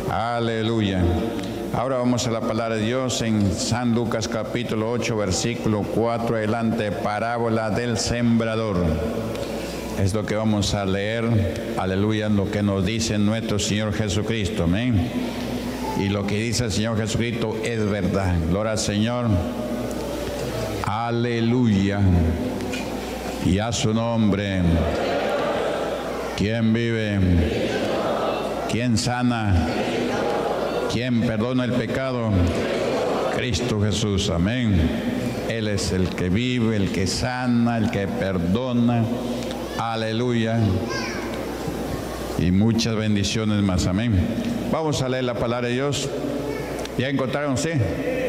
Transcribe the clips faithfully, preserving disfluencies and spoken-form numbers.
Aleluya. Ahora vamos a la palabra de Dios en San Lucas capítulo ocho, versículo cuatro adelante, parábola del sembrador. Es lo que vamos a leer, aleluya, lo que nos dice nuestro Señor Jesucristo, amén. Y lo que dice el Señor Jesucristo es verdad. Gloria al Señor. Aleluya. Y a su nombre. ¿Quién vive? ¿Quién sana? ¿Quién perdona el pecado? Cristo Jesús, amén. Él es el que vive, el que sana, el que perdona. Aleluya. Y muchas bendiciones más, amén. Vamos a leer la palabra de Dios. ¿Ya encontraron, sí?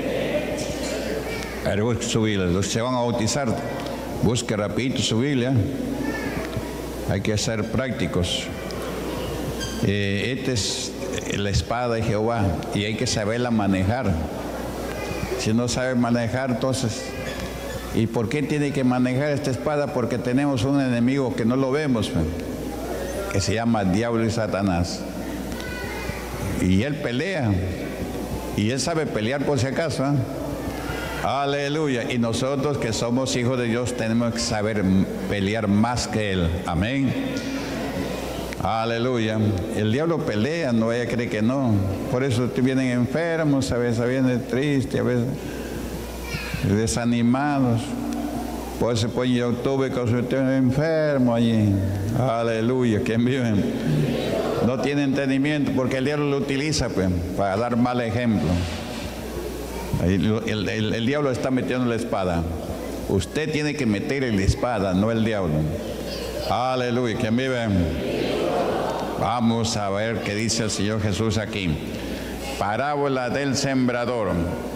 A ver, busque su Biblia. Los que se van a bautizar, busque rapidito su Biblia. Hay que ser prácticos. Eh, esta es la espada de Jehová y hay que saberla manejar. Si no sabe manejar, entonces, ¿y por qué tiene que manejar esta espada? Porque tenemos un enemigo que no lo vemos, que se llama Diablo y Satanás. Y él pelea, y él sabe pelear por si acaso, ¿eh? Aleluya. Y nosotros que somos hijos de Dios tenemos que saber pelear más que él, amén. Aleluya. El diablo pelea, no vaya a creer que no. Por eso te vienen enfermos, a veces vienen tristes, a veces desanimados. Por eso se pone YouTube con su enfermo allí. Aleluya. ¿Quién vive? No tiene entendimiento porque el diablo lo utiliza, pues, para dar mal ejemplo. El, el, el, el diablo está metiendo la espada. Usted tiene que meter la espada, no el diablo. Aleluya. ¿Quién vive? Vamos a ver qué dice el Señor Jesús aquí. Parábola del sembrador.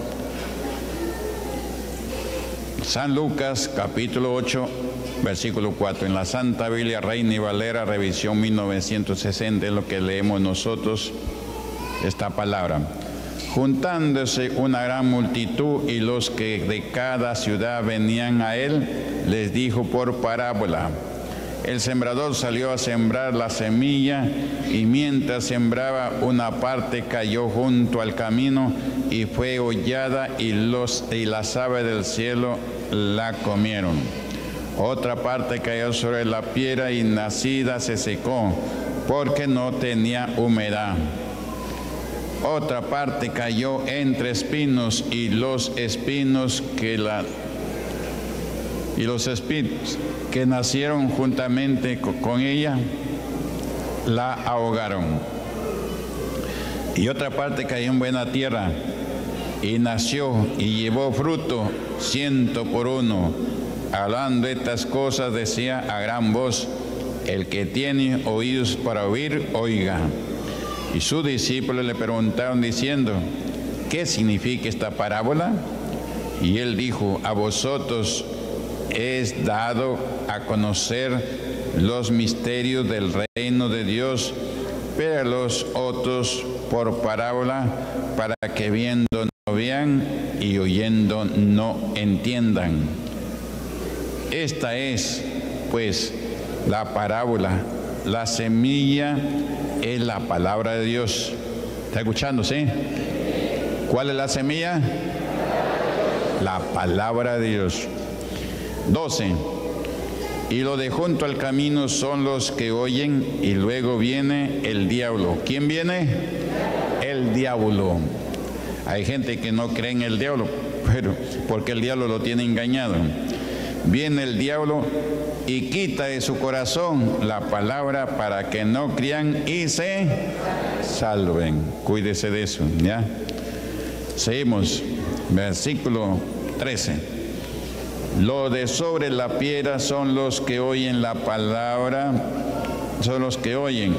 San Lucas capítulo ocho, versículo cuatro. En la Santa Biblia Reina y Valera, revisión mil novecientos sesenta, es lo que leemos nosotros esta palabra. Juntándose una gran multitud y los que de cada ciudad venían a él, les dijo por parábola. El sembrador salió a sembrar la semilla y mientras sembraba, una parte cayó junto al camino y fue hollada y, los, y las aves del cielo la comieron. Otra parte cayó sobre la piedra y nacida se secó porque no tenía humedad. Otra parte cayó entre espinos y los espinos que la y los espinos que nacieron juntamente con ella la ahogaron. Y otra parte cayó en buena tierra y nació y llevó fruto ciento por uno. Hablando estas cosas decía a gran voz: el que tiene oídos para oír, oiga. Y sus discípulos le preguntaron diciendo: ¿qué significa esta parábola? Y él dijo: a vosotros es dado a conocer los misterios del reino de Dios, pero a los otros por parábola, para que viendo no vean y oyendo no entiendan. Esta es, pues, la parábola. La semilla es la palabra de Dios. ¿Está escuchando, sí? ¿Cuál es la semilla? La palabra de Dios. doce. Y lo de junto al camino son los que oyen y luego viene el diablo. ¿Quién viene? El diablo. Hay gente que no cree en el diablo, pero porque el diablo lo tiene engañado. Viene el diablo y quita de su corazón la palabra para que no crean y se salven. Cuídese de eso, ¿ya? Seguimos. Versículo trece. Los de sobre la piedra son los que oyen la palabra, son los que oyen.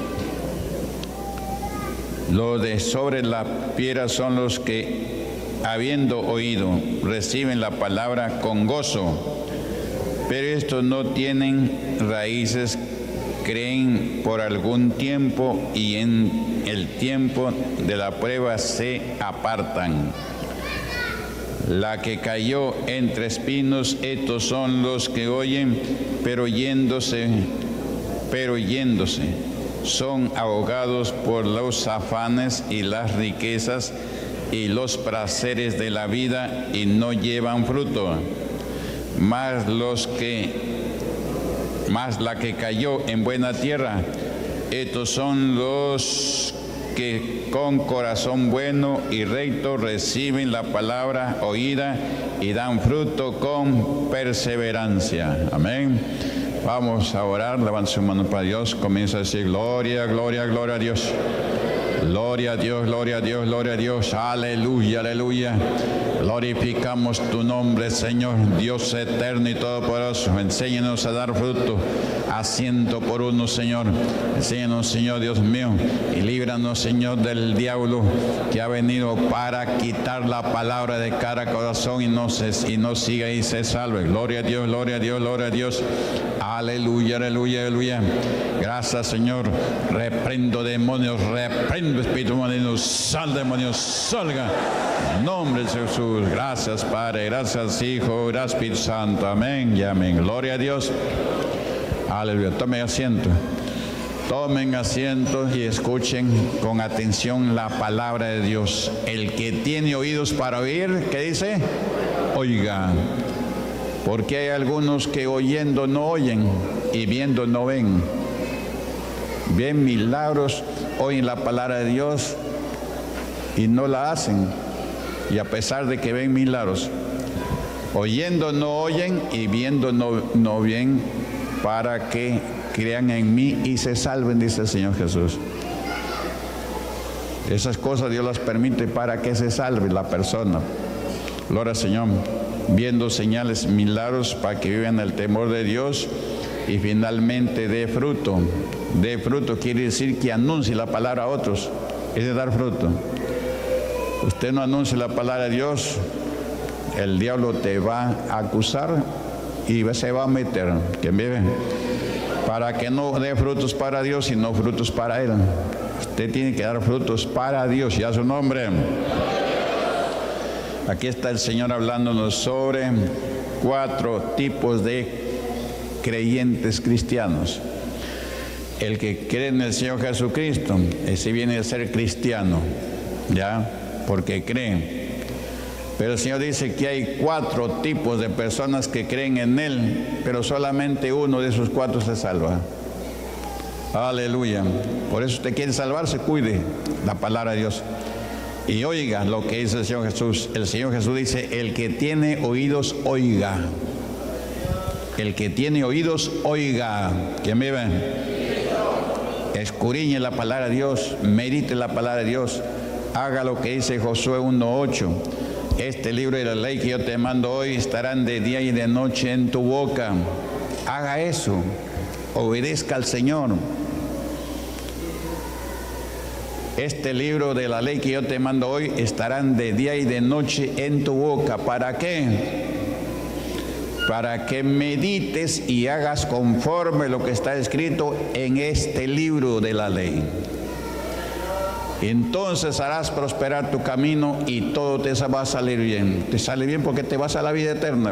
Los de sobre la piedra son los que, habiendo oído, reciben la palabra con gozo. Pero estos no tienen raíces, creen por algún tiempo y en el tiempo de la prueba se apartan. La que cayó entre espinos, estos son los que oyen, pero yéndose, pero yéndose, son ahogados por los afanes y las riquezas y los placeres de la vida y no llevan fruto. Mas los que, mas la que cayó en buena tierra, estos son los que con corazón bueno y recto reciben la palabra oída y dan fruto con perseverancia. Amén. Vamos a orar, levanta su mano para Dios, comienza a decir gloria, gloria, gloria a Dios. Gloria a Dios, gloria a Dios, gloria a Dios, aleluya, aleluya. Glorificamos tu nombre, Señor, Dios eterno y todopoderoso. Enséñanos a dar fruto a ciento por uno, Señor. Enséñanos, Señor, Dios mío, y líbranos, Señor, del diablo que ha venido para quitar la palabra de cada corazón y no, se, y no siga y se salve. Gloria a Dios, gloria a Dios, gloria a Dios. Aleluya, aleluya, aleluya. Gracias, Señor. Reprendo demonios, reprendo espíritu maligno. Sal, demonios, salga. En nombre de Jesús. Gracias, Padre. Gracias, Hijo. Gracias, Espíritu Santo. Amén y amén. Gloria a Dios. Aleluya. Tomen asiento. Tomen asiento y escuchen con atención la palabra de Dios. El que tiene oídos para oír, ¿qué dice? Oiga. Porque hay algunos que oyendo no oyen y viendo no ven. Ven milagros, oyen la palabra de Dios y no la hacen. Y a pesar de que ven milagros, oyendo no oyen y viendo no, no ven, para que crean en mí y se salven, dice el Señor Jesús. Esas cosas Dios las permite para que se salve la persona. Gloria al Señor. Viendo señales, milagros para que vivan el temor de Dios y finalmente dé fruto. Dé fruto quiere decir que anuncie la palabra a otros. Es de dar fruto. Usted no anuncia la palabra de Dios, el diablo te va a acusar y se va a meter. ¿Quién vive? Para que no dé frutos para Dios, sino frutos para Él. Usted tiene que dar frutos para Dios y a su nombre. Aquí está el Señor hablándonos sobre cuatro tipos de creyentes cristianos. El que cree en el Señor Jesucristo, ese viene a ser cristiano, ¿ya? Porque cree. Pero el Señor dice que hay cuatro tipos de personas que creen en Él, pero solamente uno de esos cuatro se salva. Aleluya. Por eso usted quiere salvarse, cuide la palabra de Dios. Y oiga lo que dice el Señor Jesús. El Señor Jesús dice, el que tiene oídos, oiga. El que tiene oídos, oiga. ¿Quién vive? Escudriñe la palabra de Dios, medite la palabra de Dios. Haga lo que dice Josué uno ocho. Este libro de la ley que yo te mando hoy estarán de día y de noche en tu boca. Haga eso. Obedezca al Señor. Este libro de la ley que yo te mando hoy estarán de día y de noche en tu boca. ¿Para qué? Para que medites y hagas conforme lo que está escrito en este libro de la ley. Entonces harás prosperar tu camino y todo te va a salir bien. Te sale bien porque te vas a la vida eterna.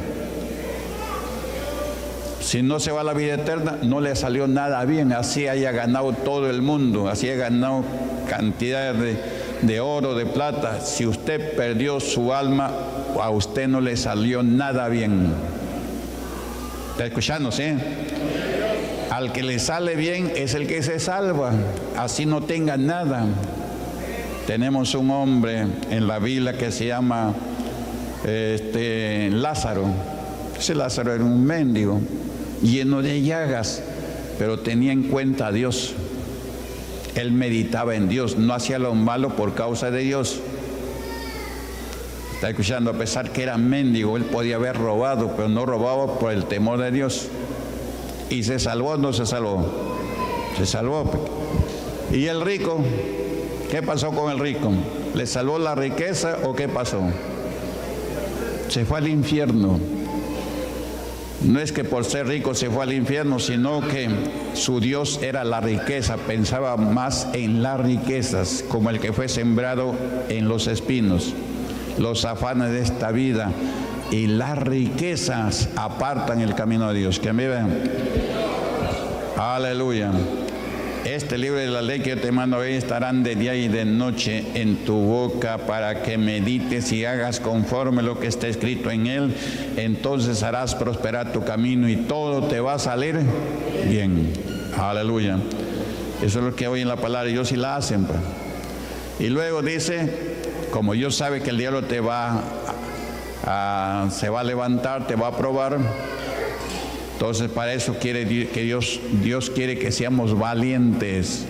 Si no se va a la vida eterna, no le salió nada bien. Así haya ganado todo el mundo, así haya ganado cantidades de, de oro, de plata. Si usted perdió su alma, a usted no le salió nada bien. ¿Está escuchando, sí? Al que le sale bien es el que se salva, así no tenga nada. Tenemos un hombre en la Biblia que se llama este, Lázaro. Ese Lázaro era un mendigo, lleno de llagas, pero tenía en cuenta a Dios. Él meditaba en Dios, no hacía lo malo por causa de Dios. Está escuchando, a pesar que era mendigo, él podía haber robado, pero no robaba por el temor de Dios. ¿Y se salvó o no se salvó? Se salvó. ¿Y el rico? ¿Qué pasó con el rico? ¿Le salvó la riqueza o qué pasó? Se fue al infierno. No es que por ser rico se fue al infierno, sino que su Dios era la riqueza. Pensaba más en las riquezas, como el que fue sembrado en los espinos. Los afanes de esta vida y las riquezas apartan el camino de Dios. ¿Quién vive? Aleluya. este libro de la ley que yo te mando hoy estarán de día y de noche en tu boca para que medites y hagas conforme lo que está escrito en él. Entonces harás prosperar tu camino y todo te va a salir bien. Aleluya. Eso es lo que hoy en la palabra de Dios sí la hacen, pues. Y luego dice, como Dios sabe que el diablo te va a, a, se va a levantar, te va a probar. Entonces para eso quiere que Dios, Dios quiere que seamos valientes.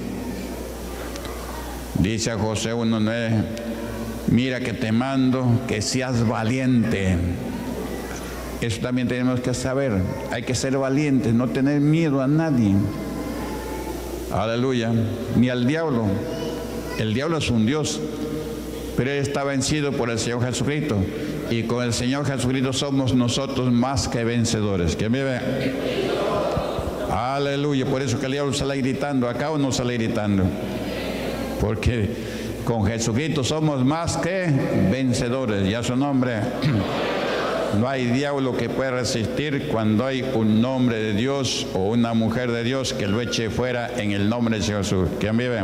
Dice a Josué uno nueve, mira que te mando que seas valiente. Eso también tenemos que saber. Hay que ser valientes, no tener miedo a nadie. Aleluya. Ni al diablo. El diablo es un Dios, pero él está vencido por el Señor Jesucristo. Y con el Señor Jesucristo somos nosotros más que vencedores. ¿Quién vive? Aleluya. Por eso que el diablo sale gritando. Acá o no sale gritando. Porque con Jesucristo somos más que vencedores. Ya su nombre. No hay diablo que pueda resistir cuando hay un nombre de Dios o una mujer de Dios que lo eche fuera en el nombre de Jesús. ¿Quién vive?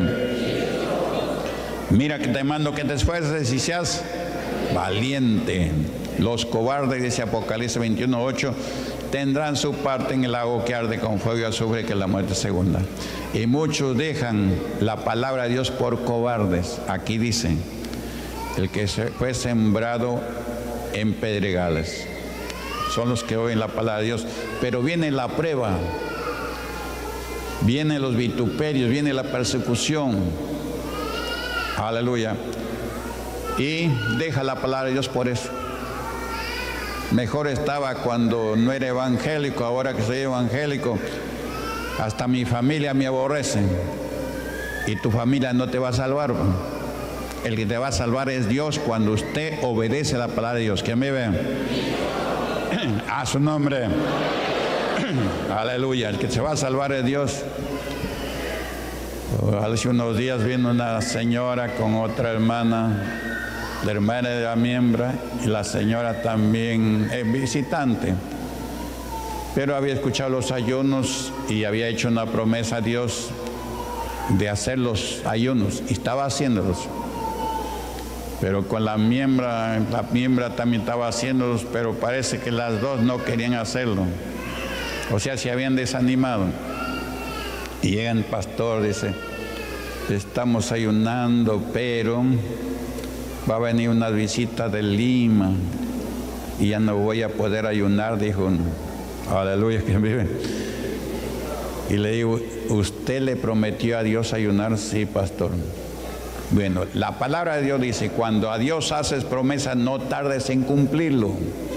Mira que te mando que te esfuerces y seas valiente. Los cobardes, dice Apocalipsis veintiuno ocho, tendrán su parte en el lago que arde con fuego y azufre, que es la muerte segunda. Y muchos dejan la palabra de Dios por cobardes. Aquí dice, el que fue sembrado en pedregales son los que oyen la palabra de Dios, pero viene la prueba, vienen los vituperios, viene la persecución. Aleluya. Y deja la palabra de Dios por eso. Mejor estaba cuando no era evangélico, ahora que soy evangélico, hasta mi familia me aborrece. Y tu familia no te va a salvar. El que te va a salvar es Dios cuando usted obedece la palabra de Dios. ¿Quién me ve? A su nombre. Aleluya. El que se va a salvar es Dios. Hace unos días vino una señora con otra hermana, la hermana de la miembro, y la señora también es visitante, pero había escuchado los ayunos y había hecho una promesa a Dios de hacer los ayunos y estaba haciéndolos, pero con la miembro, la miembro también estaba haciéndolos, pero parece que las dos no querían hacerlo, o sea, se habían desanimado. Y llega el pastor, dice, estamos ayunando, pero va a venir una visita de Lima y ya no voy a poder ayunar, dijo uno. Aleluya, que vive. Y le digo, ¿usted le prometió a Dios ayunar? Sí, pastor. Bueno, la palabra de Dios dice, cuando a Dios haces promesa, no tardes en cumplirlo.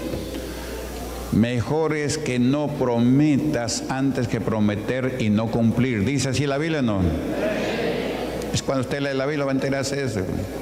Mejor es que no prometas antes que prometer y no cumplir. Dice así la Biblia, ¿no? Es cuando usted lee la Biblia va a enterarse de eso.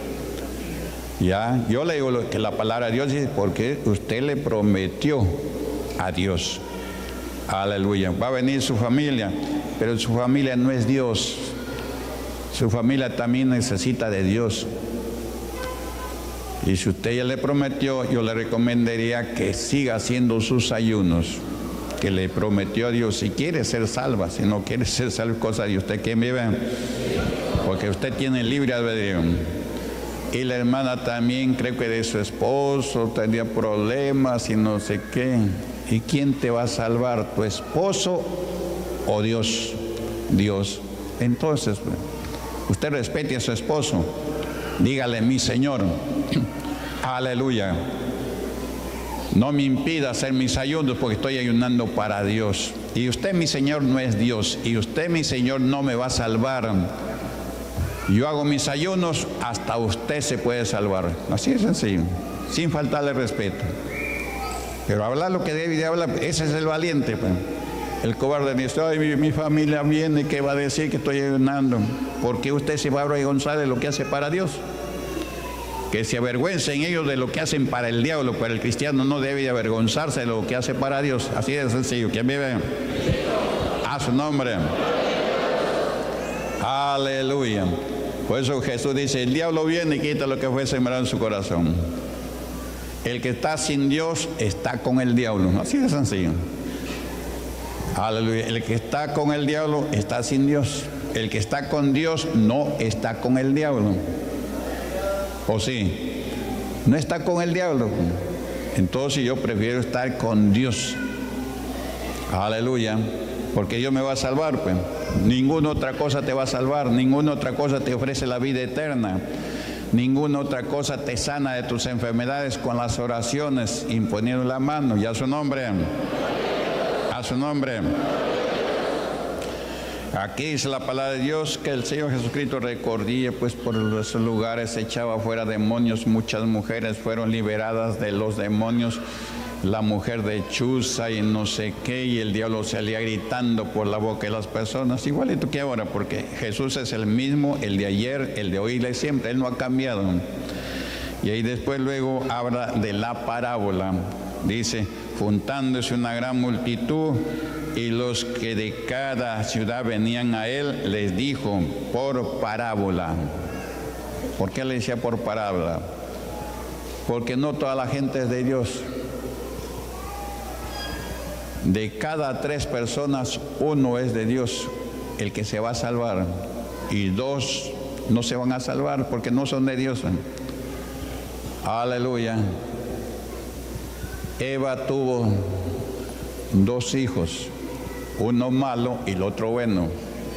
Ya, yo le digo lo que la palabra de Dios dice, porque usted le prometió a Dios. Aleluya. Va a venir su familia, pero su familia no es Dios. Su familia también necesita de Dios. Y si usted ya le prometió, yo le recomendaría que siga haciendo sus ayunos, que le prometió a Dios. Si quiere ser salva, si no quiere ser salva, cosa de usted que vive, porque usted tiene libre albedrío. Y la hermana también creo que de su esposo tenía problemas y no sé qué. ¿Y quién te va a salvar? ¿Tu esposo o Dios? Dios. Entonces, usted respete a su esposo. Dígale, mi Señor, aleluya, no me impida hacer mis ayunos porque estoy ayunando para Dios. Y usted, mi Señor, no es Dios. Y usted, mi Señor, no me va a salvar. Yo hago mis ayunos, hasta usted se puede salvar. Así es sencillo, sin faltarle respeto. Pero hablar lo que debe de hablar, ese es el valiente. Pues. El cobarde dice, ay, mi, mi familia viene, ¿qué va a decir que estoy ayunando? ¿Por qué usted se va a avergonzar de lo que hace para Dios? Que se avergüencen ellos de lo que hacen para el diablo, pero el cristiano no debe de avergonzarse de lo que hace para Dios. Así de sencillo. ¿Quién vive? A su nombre. Aleluya. Por eso Jesús dice, el diablo viene y quita lo que fue sembrado en su corazón. El que está sin Dios está con el diablo. Así de sencillo. Aleluya. El que está con el diablo está sin Dios. el que está con Dios no está con el diablo. ¿O sí? No está con el diablo. Entonces yo prefiero estar con Dios. Aleluya. Porque Dios me va a salvar, pues. Ninguna otra cosa te va a salvar. Ninguna otra cosa te ofrece la vida eterna. Ninguna otra cosa te sana de tus enfermedades con las oraciones, imponiendo la mano. Y a su nombre. A su nombre. Aquí dice la palabra de Dios que el Señor Jesucristo recorría, pues por esos lugares echaba fuera demonios. Muchas mujeres fueron liberadas de los demonios. La mujer de Chuza y no sé qué, y el diablo salía gritando por la boca de las personas, igualito que ahora, porque Jesús es el mismo, el de ayer, el de hoy y de siempre, Él no ha cambiado. Y ahí después luego habla de la parábola, dice, juntándose una gran multitud, y los que de cada ciudad venían a Él, les dijo, por parábola. ¿Por qué le decía por parábola? Porque no toda la gente es de Dios. De cada tres personas, uno es de Dios, el que se va a salvar, y dos no se van a salvar porque no son de Dios. Aleluya. Eva tuvo dos hijos, uno malo y el otro bueno.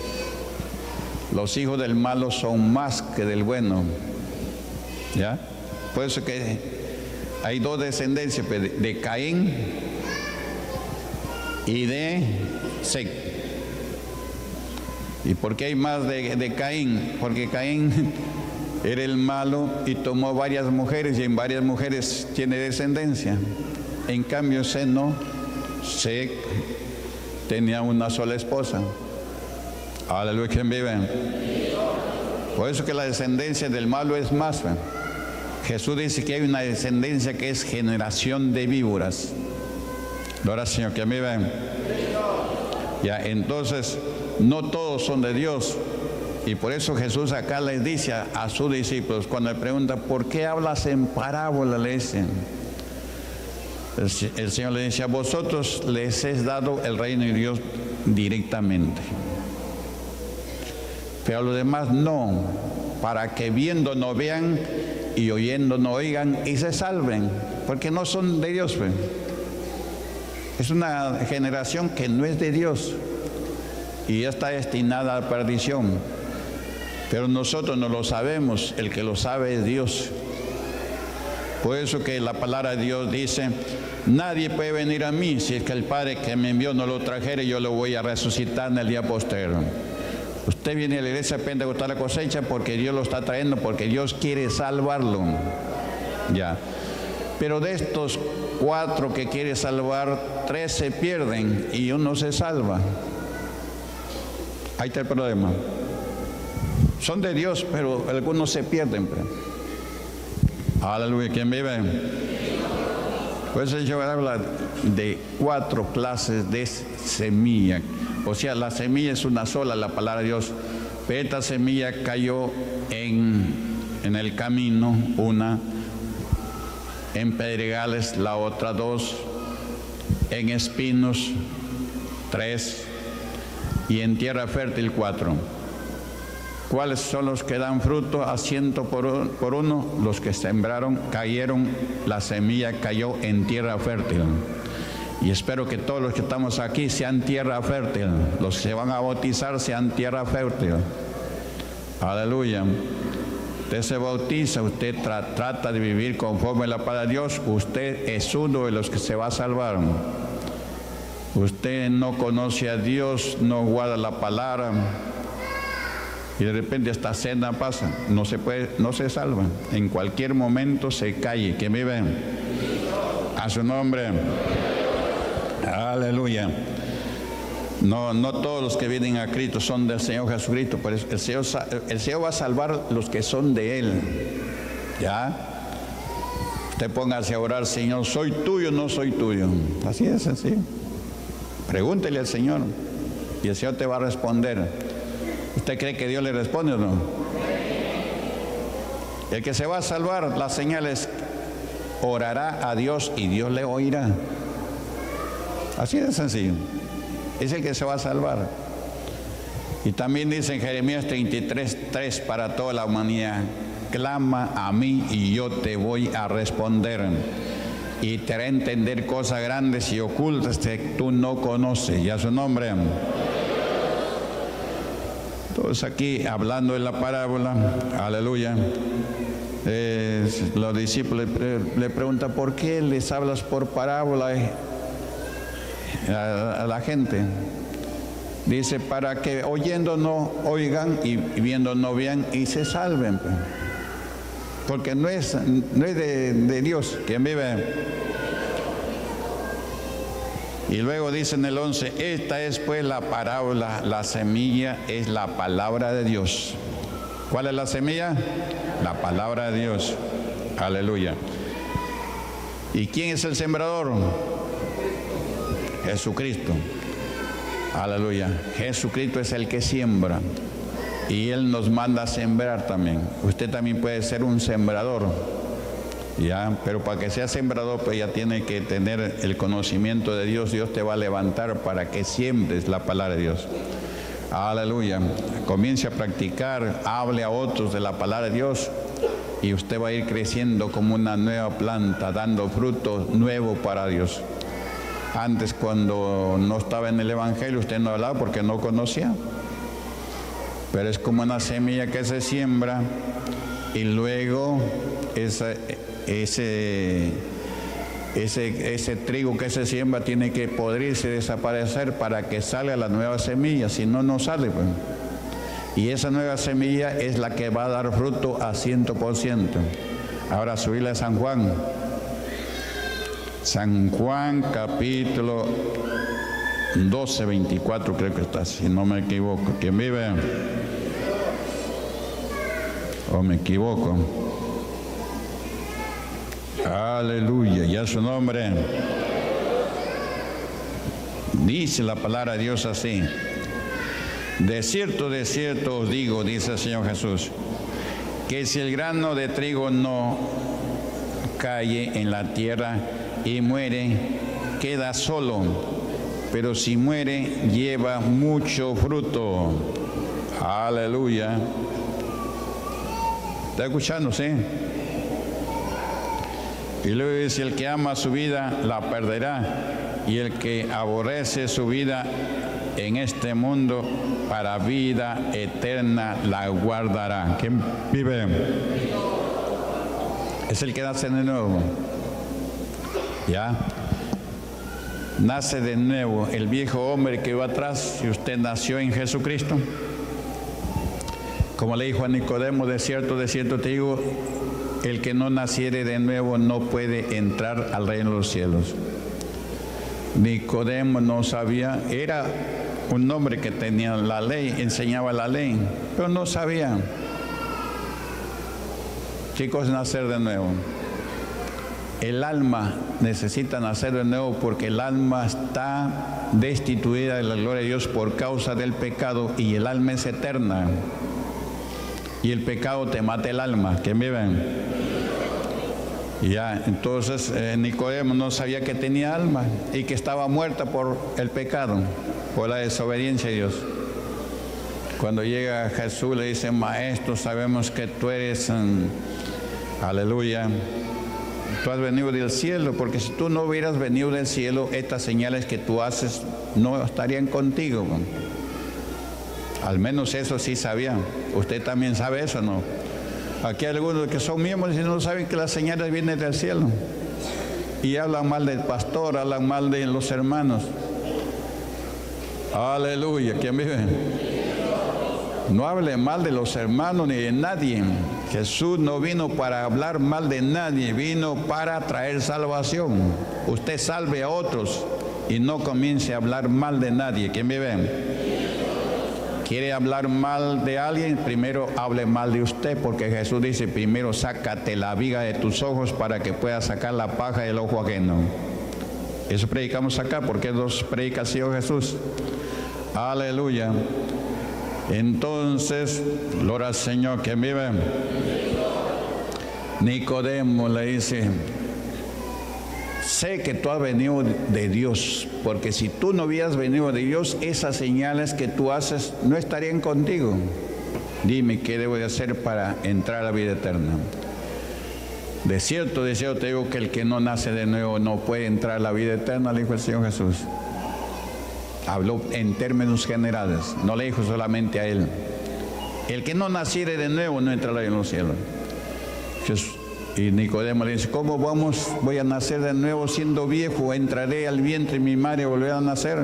Los hijos del malo son más que del bueno. ¿Ya? Por eso que hay dos descendencias, de Caín y de Set. ¿Y por qué hay más de, de Caín? Porque Caín era el malo y tomó varias mujeres, y en varias mujeres tiene descendencia. En cambio Set no, Set tenía una sola esposa. Aleluya, ¿quién vive? Por eso que la descendencia del malo es más. Jesús dice que hay una descendencia que es generación de víboras. Gloria al Señor, que a mí ven. Ya, entonces, no todos son de Dios. Y por eso Jesús acá les dice a, a sus discípulos, cuando le pregunta, ¿por qué hablas en parábola? Le dicen. El, el Señor le dice, a vosotros les es dado el reino de Dios directamente. Pero a los demás no, para que viendo no vean y oyendo no oigan y se salven, porque no son de Dios, pues. Es una generación que no es de Dios y ya está destinada a la perdición. Pero nosotros no lo sabemos, el que lo sabe es Dios. Por eso que la palabra de Dios dice, nadie puede venir a mí si es que el Padre que me envió no lo trajere, yo lo voy a resucitar en el día posterior. Usted viene a la iglesia pentecostal a la cosecha porque Dios lo está trayendo, porque Dios quiere salvarlo. Ya. Pero de estos cuatro que quiere salvar, tres se pierden y uno se salva. Ahí está el problema. Son de Dios, pero algunos se pierden. Pero. Aleluya, ¿quién vive? Pues el Señor habla de cuatro clases de semilla. O sea, la semilla es una sola, la palabra de Dios. Pero esta semilla cayó en, en el camino, una. En pedregales, la otra dos, en espinos, tres, y en tierra fértil, cuatro. ¿Cuáles son los que dan fruto a ciento por, por uno? Los que sembraron, cayeron, la semilla cayó en tierra fértil. Y espero que todos los que estamos aquí sean tierra fértil. Los que se van a bautizar sean tierra fértil. Aleluya. Usted se bautiza, usted tra trata de vivir conforme a la palabra de Dios, usted es uno de los que se va a salvar. Usted no conoce a Dios, no guarda la palabra, y de repente esta cena pasa, no se puede, no se salva. En cualquier momento se cae. ¿Quién vive? A su nombre. Aleluya. No, no todos los que vienen a Cristo son del Señor Jesucristo, pero el Señor, el Señor va a salvar los que son de Él. ¿Ya? Usted póngase a orar, Señor, ¿soy tuyo o no soy tuyo? Así es, así. Pregúntele al Señor y el Señor te va a responder. ¿Usted cree que Dios le responde o no? El que se va a salvar, las señales, orará a Dios y Dios le oirá. Así de sencillo. Es el que se va a salvar. Y también dice en Jeremías treinta y tres, tres para toda la humanidad: clama a mí y yo te voy a responder y te haré entender cosas grandes y ocultas que tú no conoces. Y a su nombre. Entonces aquí hablando de la parábola, aleluya, eh, los discípulos le, le preguntan: ¿por qué les hablas por parábola a, a la gente? Dice: para que oyendo no oigan y viendo no vean y se salven. Porque no es, no es de, de Dios quien vive. Y luego dice en el once: esta es pues la parábola, la semilla es la palabra de Dios. ¿Cuál es la semilla? La palabra de Dios. Aleluya. ¿Y quién es el sembrador? Jesucristo. Aleluya. Jesucristo es el que siembra y Él nos manda a sembrar también. Usted también puede ser un sembrador, ya, pero para que sea sembrador pues ya tiene que tener el conocimiento de Dios. Dios te va a levantar para que siembres la palabra de Dios. Aleluya. Comience a practicar, hable a otros de la palabra de Dios y usted va a ir creciendo como una nueva planta, dando fruto nuevo para Dios. Antes, cuando no estaba en el Evangelio, usted no hablaba porque no conocía. Pero es como una semilla que se siembra y luego esa, ese, ese, ese trigo que se siembra tiene que podrirse, desaparecer para que salga la nueva semilla. Si no, no sale, pues. Y esa nueva semilla es la que va a dar fruto a ciento por ciento. Ahora subirle a San Juan. San Juan capítulo doce, veinticuatro creo que está, si no me equivoco. ¿Quién vive? ¿O me equivoco? Aleluya, ya su nombre. Dice la palabra de Dios así: de cierto, de cierto os digo, dice el Señor Jesús, que si el grano de trigo no cae en la tierra y muere, queda solo, pero si muere, lleva mucho fruto. Aleluya. ¿Está escuchando? Sí. Y luego dice: el que ama su vida la perderá, y el que aborrece su vida en este mundo para vida eterna la guardará. ¿Quién vive? Es el que nace de nuevo. ¿Ya? Nace de nuevo el viejo hombre que va atrás. Si usted nació en Jesucristo, como le dijo a Nicodemo: de cierto, de cierto te digo, el que no naciere de nuevo no puede entrar al reino de los cielos. Nicodemo no sabía, era un hombre que tenía la ley, enseñaba la ley, pero no sabía qué cosa es nacer de nuevo. El alma necesita nacer de nuevo porque el alma está destituida de la gloria de Dios por causa del pecado, y el alma es eterna. Y el pecado te mata el alma. ¿Quién vive? Ya, entonces eh, Nicodemo no sabía que tenía alma y que estaba muerta por el pecado, por la desobediencia a Dios. Cuando llega Jesús le dice: maestro, sabemos que tú eres, um, aleluya, tú has venido del cielo, porque si tú no hubieras venido del cielo, estas señales que tú haces no estarían contigo. Al menos eso sí sabía. Usted también sabe eso, ¿no? Aquí hay algunos que son miembros y no saben que las señales vienen del cielo. Y hablan mal del pastor, hablan mal de los hermanos. Aleluya. ¿Quién vive? No hable mal de los hermanos ni de nadie. Jesús no vino para hablar mal de nadie, vino para traer salvación. Usted salve a otros y no comience a hablar mal de nadie. ¿Quién vive? ¿Quiere hablar mal de alguien? Primero hable mal de usted, porque Jesús dice: primero sácate la viga de tus ojos para que puedas sacar la paja del ojo ajeno. Eso predicamos acá, porque nos predica el Señor Jesús. Aleluya. Entonces, gloria al Señor. ¿Quién vive? Nicodemo le dice: sé que tú has venido de Dios, porque si tú no hubieras venido de Dios, esas señales que tú haces no estarían contigo. Dime qué debo de hacer para entrar a la vida eterna. De cierto, de cierto te digo que el que no nace de nuevo no puede entrar a la vida eterna, le dijo el Señor Jesús. Habló en términos generales, no le dijo solamente a él. El que no naciere de nuevo no entrará en los cielos. Jesús, y Nicodemo le dice, ¿cómo vamos, voy a nacer de nuevo siendo viejo? ¿Entraré al vientre de mi madre y volveré a nacer?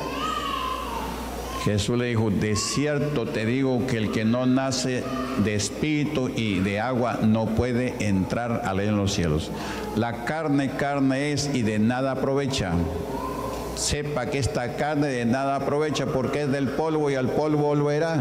Jesús le dijo, de cierto te digo que el que no nace de espíritu y de agua no puede entrar al reino de los cielos. La carne, carne es y de nada aprovecha. Sepa que esta carne de nada aprovecha porque es del polvo y al polvo volverá.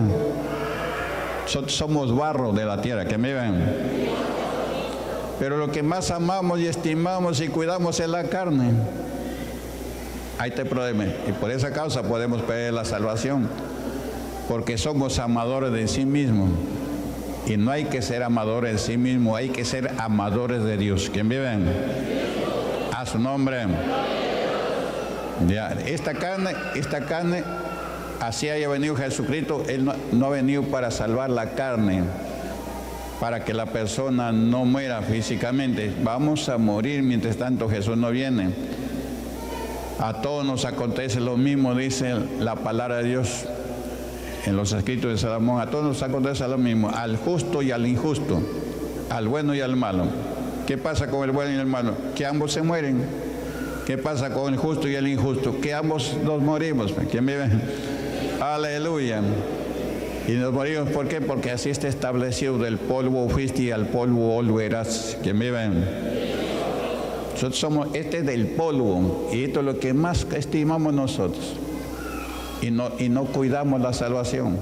Somos barro de la tierra, que me ven. Pero lo que más amamos y estimamos y cuidamos es la carne. Ahí te problema. Y por esa causa podemos perder la salvación. Porque somos amadores de sí mismos. Y no hay que ser amadores de sí mismos, hay que ser amadores de Dios. ¿Quién vive? A su nombre. Ya, esta carne, esta carne, así haya venido Jesucristo, Él no, no ha venido para salvar la carne, para que la persona no muera físicamente. Vamos a morir mientras tanto Jesús no viene. A todos nos acontece lo mismo, dice la palabra de Dios en los escritos de Salomón. A todos nos acontece lo mismo, al justo y al injusto, al bueno y al malo. ¿Qué pasa con el bueno y el malo? Que ambos se mueren. ¿Qué pasa con el justo y el injusto? Que ambos nos morimos. ¿Quién vive? Aleluya. Y nos morimos, ¿por qué? Porque así está establecido, del polvo fuiste y al polvo volverás. ¿Quién vive? Nosotros somos, este es del polvo, y esto es lo que más estimamos nosotros. Y no, y no cuidamos la salvación.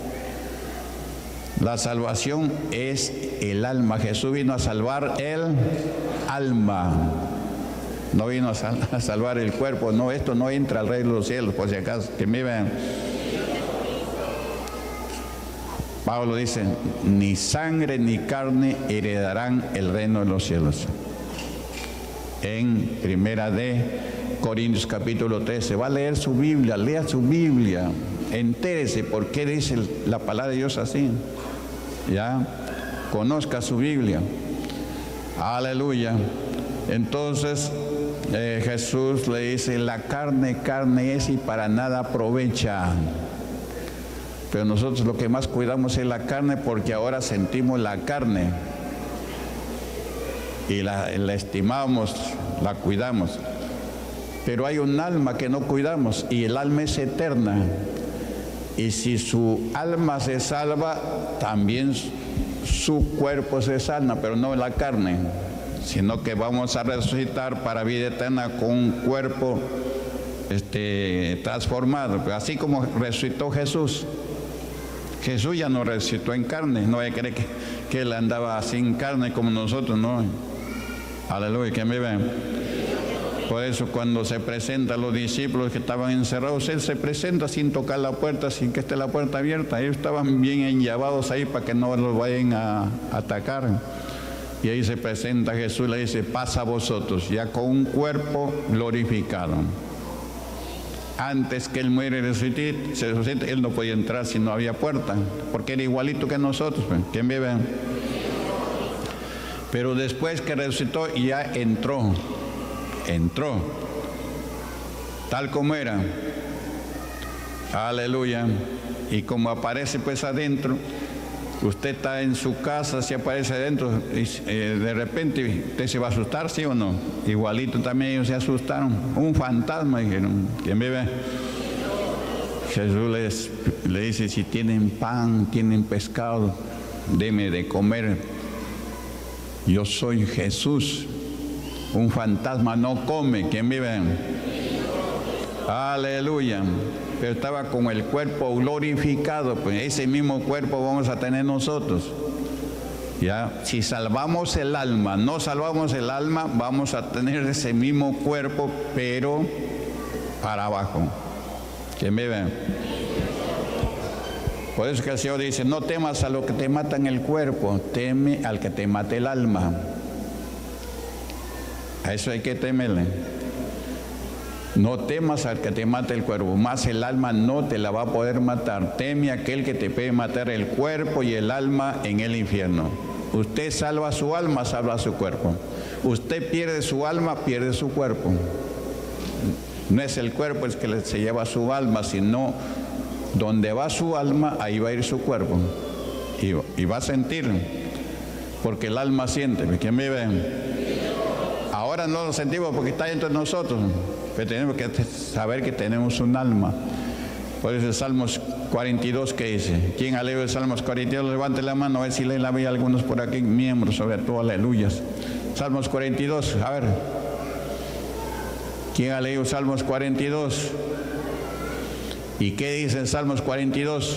La salvación es el alma. Jesús vino a salvar el alma. No vino a, sal, a salvar el cuerpo. No, esto no entra al reino de los cielos, por si acaso, que me vean. Pablo dice, ni sangre ni carne heredarán el reino de los cielos. En primera de Corintios capítulo trece, va a leer su Biblia, lea su Biblia, entérese por qué dice la palabra de Dios así. Ya, conozca su Biblia. Aleluya. Entonces eh, Jesús le dice, la carne, carne es y para nada aprovecha. Pero nosotros lo que más cuidamos es la carne, porque ahora sentimos la carne y la, la estimamos, la cuidamos. Pero hay un alma que no cuidamos, y el alma es eterna. Y si su alma se salva, también su cuerpo se salva, pero no la carne, sino que vamos a resucitar para vida eterna con un cuerpo este, transformado, así como resucitó Jesús. Jesús ya no resucitó en carne, no hay que creer que, que él andaba sin carne como nosotros, no. Aleluya, que me ven. Por eso cuando se presenta a los discípulos que estaban encerrados, él se presenta sin tocar la puerta, sin que esté la puerta abierta. Ellos estaban bien enllavados ahí para que no los vayan a atacar. Y ahí se presenta Jesús, le dice, pasa a vosotros, ya con un cuerpo glorificado. Antes que él muere y resucite, se resucite, él no podía entrar si no había puerta, porque era igualito que nosotros. ¿Quién vive? Pero después que resucitó, ya entró, entró, tal como era. Aleluya. Y como aparece pues adentro, usted está en su casa, si aparece adentro, y, eh, de repente usted se va a asustar, ¿sí o no? Igualito también ellos se asustaron. Un fantasma, dijeron. ¿Quién vive? Jesús les, le dice, si tienen pan, tienen pescado, deme de comer. Yo soy Jesús. Un fantasma no come. ¿Quién vive? Aleluya. Pero estaba con el cuerpo glorificado, pues ese mismo cuerpo vamos a tener nosotros. Ya, si salvamos el alma, no salvamos el alma, vamos a tener ese mismo cuerpo, pero para abajo. ¿Quién vive? Por eso que el Señor dice, no temas a lo que te mata en el cuerpo, teme al que te mate el alma. A eso hay que temerle. No temas al que te mate el cuerpo, más el alma no te la va a poder matar. Teme a aquel que te puede matar el cuerpo y el alma en el infierno. Usted salva su alma, salva su cuerpo. Usted pierde su alma, pierde su cuerpo. No es el cuerpo el que se lleva su alma, sino donde va su alma, ahí va a ir su cuerpo. Y, y va a sentir, porque el alma siente. ¿Quién vive? Ahora no lo sentimos porque está dentro de nosotros, pero tenemos que saber que tenemos un alma. Por eso el Salmos cuarenta y dos, ¿qué dice? ¿Quién ha leído el Salmos cuarenta y dos? Levante la mano, a ver si leen la Biblia algunos por aquí, miembros, sobre todo, aleluyas. Salmos cuarenta y dos, a ver. ¿Quién ha leído Salmos cuarenta y dos? ¿Y qué dice en Salmos cuarenta y dos?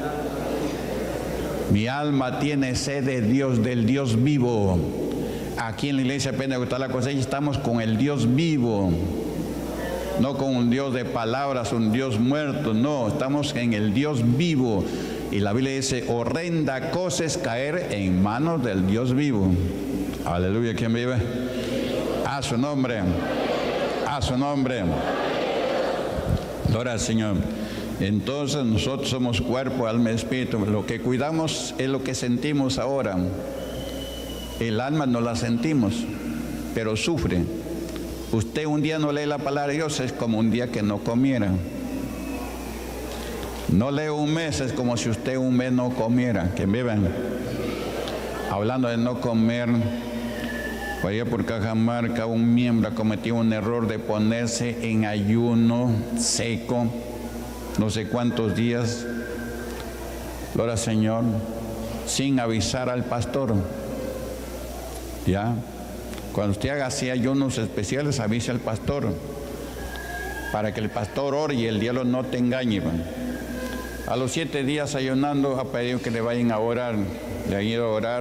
Mi alma tiene sed de Dios, del Dios vivo. Aquí en la iglesia Pentecostal La Cosecha estamos con el Dios vivo, no con un Dios de palabras, un Dios muerto, no, estamos en el Dios vivo. Y la Biblia dice, horrenda cosa es caer en manos del Dios vivo. Aleluya, ¿quién vive? A su nombre, a su nombre. Gloria al Señor. Entonces nosotros somos cuerpo, alma y espíritu. Lo que cuidamos es lo que sentimos ahora. El alma no la sentimos, pero sufre. Usted un día no lee la palabra de Dios, es como un día que no comiera. No lee un mes, es como si usted un mes no comiera. ¿Quién vive? Hablando de no comer, por allá por Cajamarca, un miembro cometió un error de ponerse en ayuno seco, no sé cuántos días, gloria al Señor, sin avisar al pastor. ¿Ya? Cuando usted haga así ayunos especiales, avise al pastor, para que el pastor ore y el diablo no te engañe. A los siete días ayunando, ha pedido que le vayan a orar, le han ido a orar,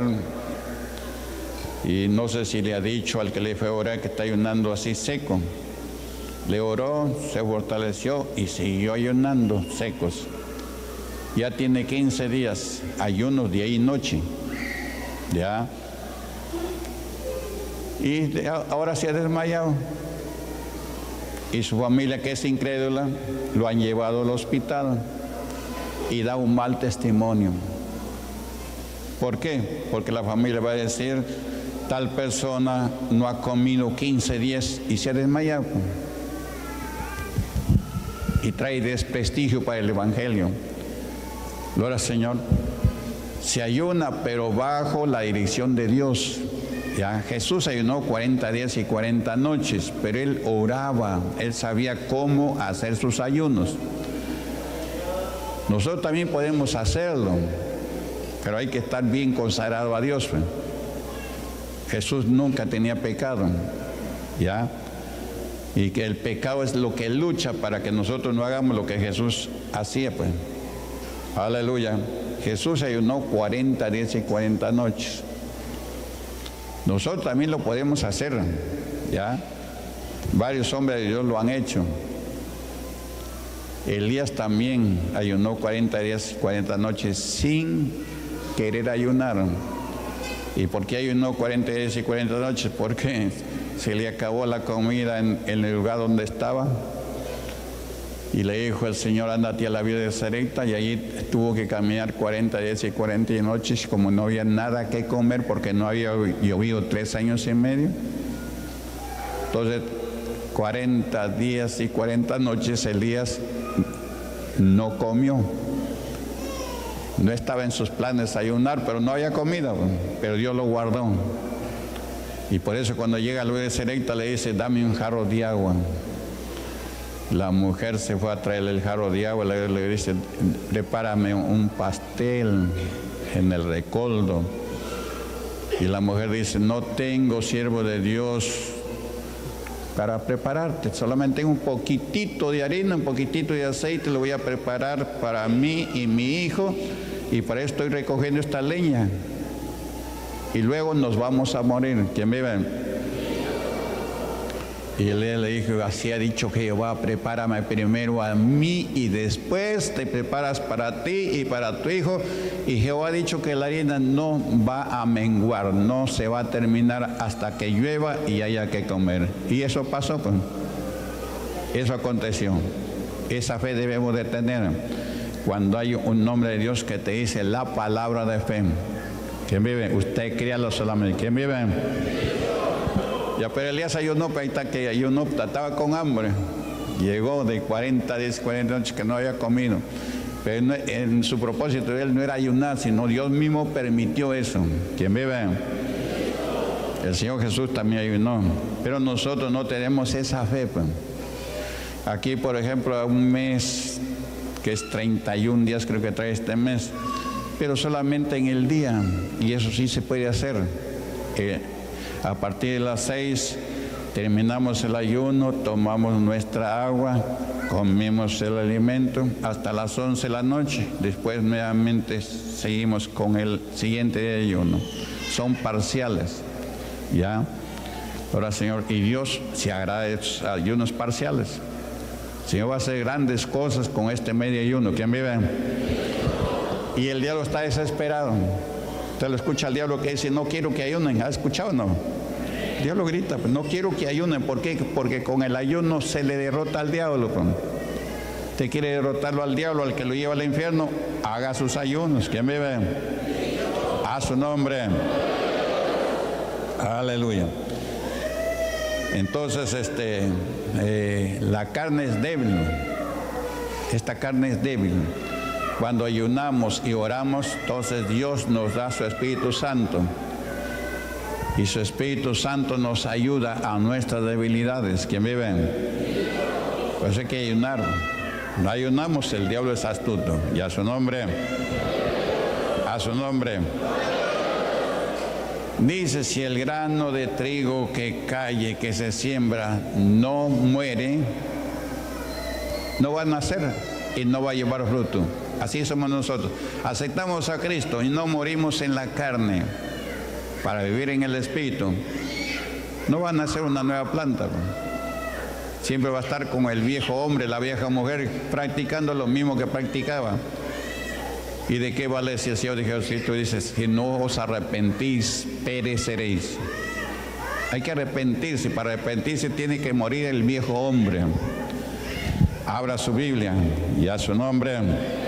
y no sé si le ha dicho al que le fue a orar que está ayunando así seco. Le oró, se fortaleció y siguió ayunando secos. Ya tiene quince días, ayunos día y noche. ¿Ya? Y ahora se ha desmayado. Y su familia, que es incrédula, lo han llevado al hospital y da un mal testimonio. ¿Por qué? Porque la familia va a decir, tal persona no ha comido quince días y se ha desmayado. Y trae desprestigio para el Evangelio. Gloria al Señor. Se ayuna, pero bajo la dirección de Dios. Ya, Jesús ayunó cuarenta días y cuarenta noches, pero él oraba, él sabía cómo hacer sus ayunos. Nosotros también podemos hacerlo, pero hay que estar bien consagrado a Dios. Pues. Jesús nunca tenía pecado, ¿ya? Y que el pecado es lo que lucha para que nosotros no hagamos lo que Jesús hacía, pues. Aleluya. Jesús ayunó cuarenta días y cuarenta noches. Nosotros también lo podemos hacer, ¿ya? Varios hombres de Dios lo han hecho. Elías también ayunó cuarenta días y cuarenta noches sin querer ayunar. ¿Y por qué ayunó cuarenta días y cuarenta noches? Porque se le acabó la comida en, en el lugar donde estaba. Y le dijo el Señor, ándate a la vida de Sarepta, y allí tuvo que caminar cuarenta días y cuarenta noches, como no había nada que comer porque no había llovido tres años y medio. Entonces, cuarenta días y cuarenta noches Elías no comió. No estaba en sus planes ayunar, pero no había comida, pero Dios lo guardó. Y por eso cuando llega a la vida de Sarepta le dice, dame un jarro de agua. La mujer se fue a traerle el jarro de agua, le, le dice, prepárame un pastel en el recoldo. Y la mujer dice, no tengo siervo de Dios para prepararte, solamente un poquitito de harina, un poquitito de aceite, lo voy a preparar para mí y mi hijo, y para eso estoy recogiendo esta leña. Y luego nos vamos a morir. ¿Quién vive? Y él le dijo, así ha dicho Jehová, prepárame primero a mí y después te preparas para ti y para tu hijo. Y Jehová ha dicho que la harina no va a menguar, no se va a terminar hasta que llueva y haya que comer. Y eso pasó, pues. Eso aconteció. Esa fe debemos de tener cuando hay un nombre de Dios que te dice la palabra de fe. ¿Quién vive? Usted créalo solamente. ¿Quién vive? Ya, pero Elías ayunó, pero ahí está que ayunó, estaba con hambre. Llegó de cuarenta días, cuarenta noches que no había comido. Pero no, en su propósito de él no era ayunar, sino Dios mismo permitió eso. ¿Quién vive? El Señor Jesús también ayunó. Pero nosotros no tenemos esa fe, pues. Aquí, por ejemplo, un mes que es treinta y un días, creo que trae este mes, pero solamente en el día, y eso sí se puede hacer. Eh, a partir de las seis terminamos el ayuno, tomamos nuestra agua, comemos el alimento hasta las once de la noche, después nuevamente seguimos con el siguiente día de ayuno. Son parciales, ¿ya? Ahora, Señor, y Dios se agrada de esos ayunos parciales. El Señor va a hacer grandes cosas con este medio ayuno. ¿Quién vive? Y el diablo está desesperado. Usted lo escucha al diablo que dice, no quiero que ayunen. ¿Ha escuchado o no? El diablo grita, pues, no quiero que ayunen. ¿Por qué? Porque con el ayuno se le derrota al diablo. Pues. Usted quiere derrotarlo al diablo, al que lo lleva al infierno, haga sus ayunos. ¿Quién vive? A su nombre. Aleluya. Entonces, este, eh, la carne es débil. Esta carne es débil. Cuando ayunamos y oramos, entonces Dios nos da su Espíritu Santo. Y su Espíritu Santo nos ayuda a nuestras debilidades. ¿Quién vive? Pues hay que ayunar. No ayunamos, el diablo es astuto. Y a su nombre. A su nombre. Dice, si el grano de trigo que cae, que se siembra, no muere, no va a nacer y no va a llevar fruto. Así somos nosotros. Aceptamos a Cristo y no morimos en la carne para vivir en el Espíritu. No va a nacer una nueva planta. Siempre va a estar como el viejo hombre, la vieja mujer, practicando lo mismo que practicaba. ¿Y de qué vale si el Señor de Jesucristo dice, si no os arrepentís, pereceréis? Hay que arrepentirse. Para arrepentirse tiene que morir el viejo hombre. Abra su Biblia y a su nombre.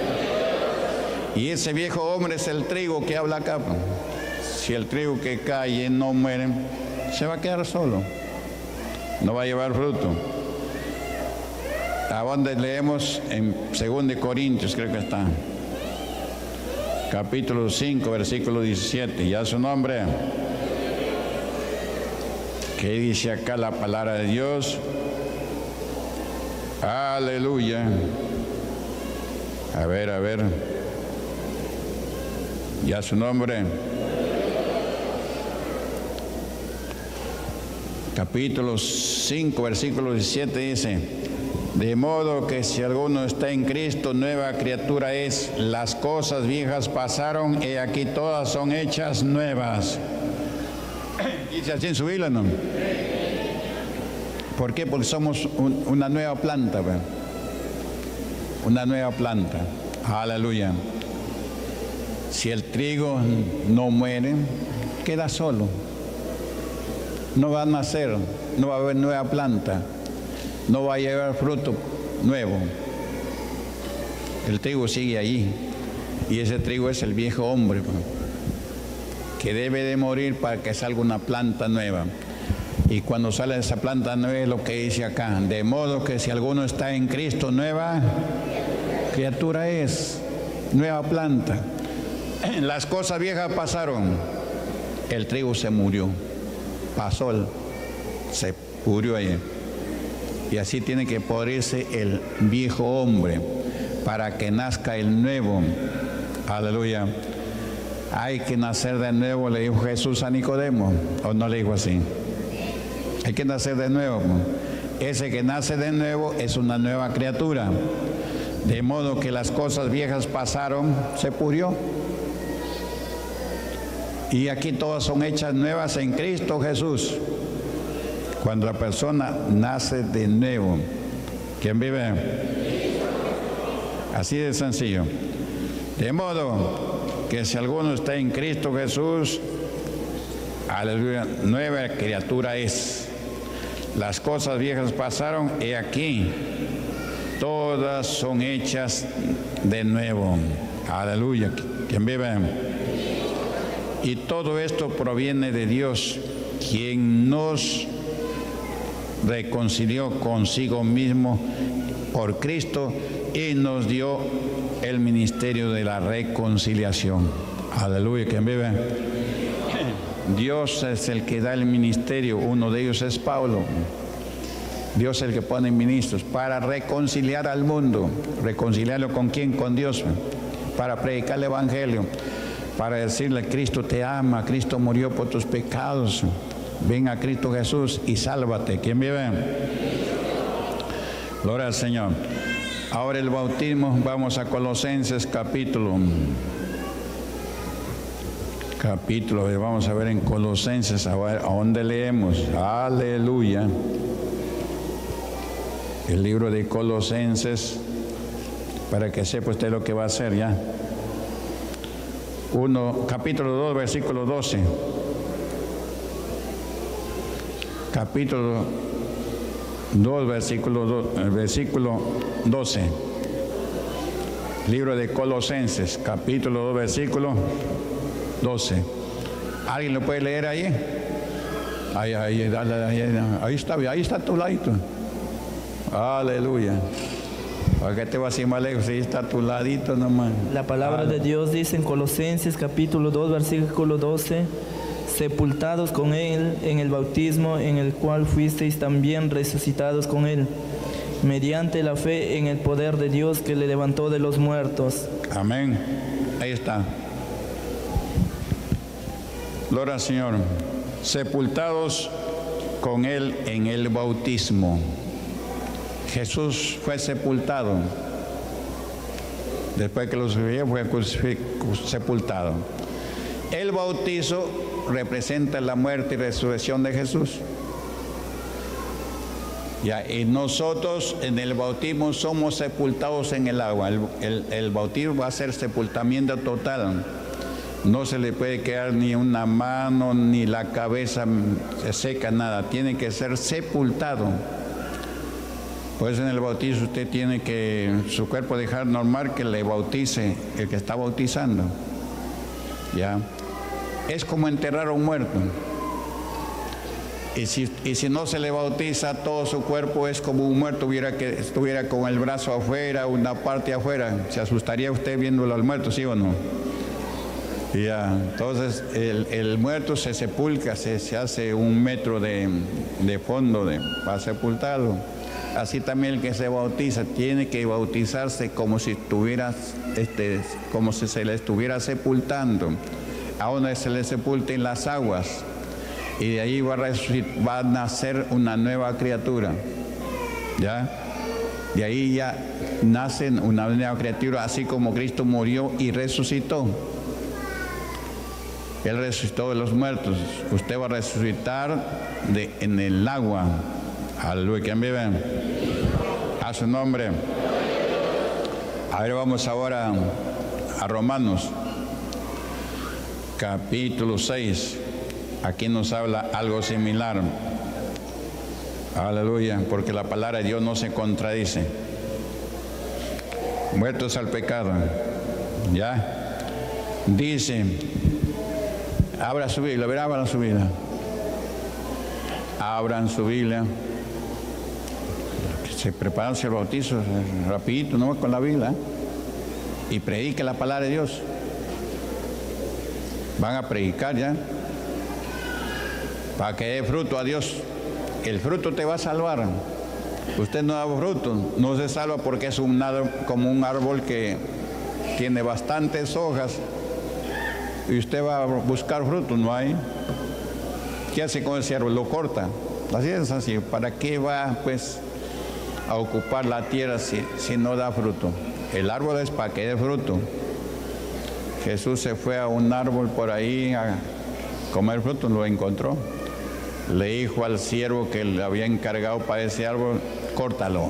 Y ese viejo hombre es el trigo que habla acá. Si el trigo que cae no muere, se va a quedar solo. No va a llevar fruto. ¿A dónde leemos? En Segunda de Corintios, creo que está. Capítulo cinco, versículo diecisiete. Y a su nombre. ¿Qué dice acá la palabra de Dios? Aleluya. A ver, a ver. Y a su nombre. Capítulo cinco, versículo diecisiete dice, de modo que si alguno está en Cristo, nueva criatura es. Las cosas viejas pasaron y aquí todas son hechas nuevas. Dice así en su Biblia, ¿no? ¿Por qué? Porque somos un, una nueva planta, ¿verdad? Una nueva planta. Aleluya. Si el trigo no muere, queda solo. No va a nacer, no va a haber nueva planta, no va a llevar fruto nuevo. El trigo sigue allí y ese trigo es el viejo hombre, ¿verdad? Que debe de morir para que salga una planta nueva. Y cuando sale esa planta nueva es lo que dice acá, de modo que si alguno está en Cristo, nueva criatura es, nueva planta. Las cosas viejas pasaron, el trigo se murió, pasó, el, se pudrió ahí. Y así tiene que pudrirse el viejo hombre para que nazca el nuevo. Aleluya. Hay que nacer de nuevo, le dijo Jesús a Nicodemo, o no le dijo así. Hay que nacer de nuevo. Ese que nace de nuevo es una nueva criatura. De modo que las cosas viejas pasaron, se pudrió. Y aquí todas son hechas nuevas en Cristo Jesús. Cuando la persona nace de nuevo, ¿quién vive? Así de sencillo. De modo que si alguno está en Cristo Jesús, aleluya, nueva criatura es. Las cosas viejas pasaron, he aquí, todas son hechas de nuevo. Aleluya. ¿Quién vive? Y todo esto proviene de Dios, quien nos reconcilió consigo mismo por Cristo y nos dio el ministerio de la reconciliación. Aleluya. ¿Quién vive? Dios es el que da el ministerio. Uno de ellos es Pablo. Dios es el que pone ministros para reconciliar al mundo. ¿Reconciliarlo con quién? Con Dios. Para predicar el evangelio, para decirle: Cristo te ama, Cristo murió por tus pecados, ven a Cristo Jesús y sálvate. ¿Quién vive? Gloria al Señor. Ahora el bautismo, vamos a Colosenses capítulo capítulo, vamos a ver en Colosenses, a ver, ¿a dónde leemos? Aleluya. El libro de Colosenses, para que sepa usted lo que va a hacer ya. Uno, capítulo dos, versículo doce. Capítulo dos, versículo, do, versículo doce. Libro de Colosenses, capítulo dos, versículo doce. ¿Alguien lo puede leer ahí? Ahí, ahí, ahí, ahí, ahí está, ahí está tu ladito. Aleluya. ¿Para qué te vas a ir más lejos? Ahí está a tu ladito nomás. La palabra de Dios dice en Colosenses capítulo dos, versículo doce: sepultados con Él en el bautismo, en el cual fuisteis también resucitados con Él, mediante la fe en el poder de Dios que le levantó de los muertos. Amén. Ahí está. Gloria al Señor. Sepultados con Él en el bautismo. Jesús fue sepultado. Después que lo subió, fue sepultado. El bautizo representa la muerte y resurrección de Jesús. Ya, y nosotros en el bautismo somos sepultados en el agua. El, el, el bautismo va a ser sepultamiento total. No se le puede quedar ni una mano, ni la cabeza se seca, nada. Tiene que ser sepultado. Pues en el bautizo usted tiene que su cuerpo dejar normal, que le bautice el que está bautizando. Ya. Es como enterrar a un muerto. Y si, y si no se le bautiza todo su cuerpo, es como un muerto hubiera que estuviera con el brazo afuera, una parte afuera. ¿Se asustaría usted viéndolo al muerto, sí o no? Ya. Entonces el, el muerto se sepulca, se, se hace un metro de, de fondo de, para sepultarlo. Así también el que se bautiza tiene que bautizarse como si estuviera, este, como si se le estuviera sepultando. A donde se le sepulta en las aguas, y de ahí va a, va a nacer una nueva criatura. ¿Ya? De ahí ya nace una nueva criatura, así como Cristo murió y resucitó. Él resucitó de los muertos. Usted va a resucitar de, en el agua. Aleluya. ¿Quién vive? A su nombre. A ver, vamos ahora a Romanos, capítulo seis. Aquí nos habla algo similar. Aleluya, porque la palabra de Dios no se contradice. Muertos al pecado. ¿Ya? Dice, abra su Biblia, a ver, abran su Biblia. Abran su Biblia. Se preparan el bautizo rapidito, no con la Biblia, y predique la palabra de Dios. Van a predicar ya para que dé fruto a Dios. El fruto te va a salvar. Usted no da fruto, no se salva porque es un, como un árbol que tiene bastantes hojas y usted va a buscar fruto, no hay. ¿Qué hace con ese árbol? Lo corta. Así es así. ¿Para qué va pues a ocupar la tierra si, si no da fruto? El árbol es para que dé fruto. Jesús se fue a un árbol por ahí a comer fruto, lo encontró. le dijo al siervo que le había encargado para ese árbol, córtalo.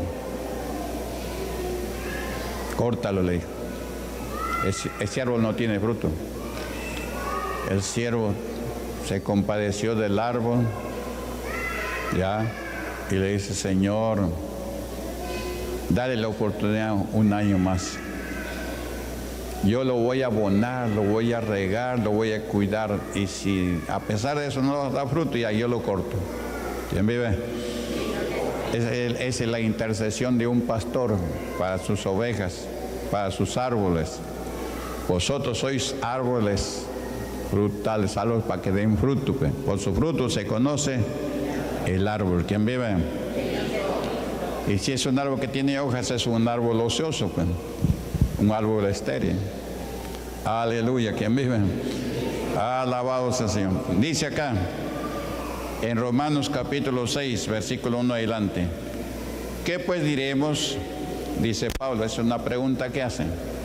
Córtalo, le dijo. Ese, ese árbol no tiene fruto. El siervo se compadeció del árbol, ya, y le dice, Señor, dale la oportunidad un año más. Yo lo voy a abonar, lo voy a regar, lo voy a cuidar, y si a pesar de eso no da fruto, ya yo lo corto. ¿Quién vive? Esa es la intercesión de un pastor para sus ovejas, para sus árboles. Vosotros sois árboles frutales, árboles para que den fruto. Pues. Por su fruto se conoce el árbol. ¿Quién vive? Y si es un árbol que tiene hojas, es un árbol ocioso, pues. Un árbol estéril. Aleluya. ¿Quién vive? Alabado sea el Señor. Dice acá, en Romanos capítulo seis, versículo uno adelante. ¿Qué pues diremos? Dice Pablo, es una pregunta que hacen.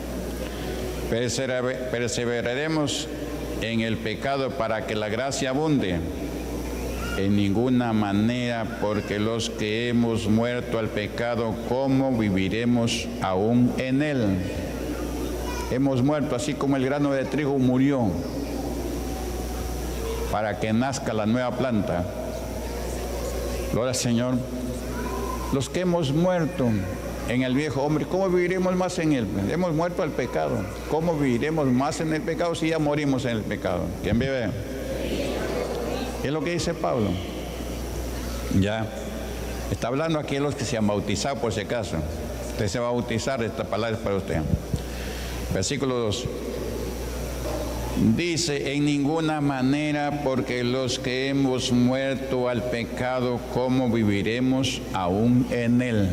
¿Perseveraremos en el pecado para que la gracia abunde? En ninguna manera, porque los que hemos muerto al pecado, ¿cómo viviremos aún en él? Hemos muerto, así como el grano de trigo murió para que nazca la nueva planta. Gloria al Señor. Los que hemos muerto en el viejo hombre, ¿cómo viviremos más en él? Hemos muerto al pecado. ¿Cómo viviremos más en el pecado si ya morimos en el pecado? ¿Quién vive? Es lo que dice Pablo. Ya. Está hablando aquí de los que se han bautizado, por si acaso. Usted se va a bautizar, esta palabra es para usted. Versículo dos. Dice, en ninguna manera, porque los que hemos muerto al pecado, ¿cómo viviremos aún en él?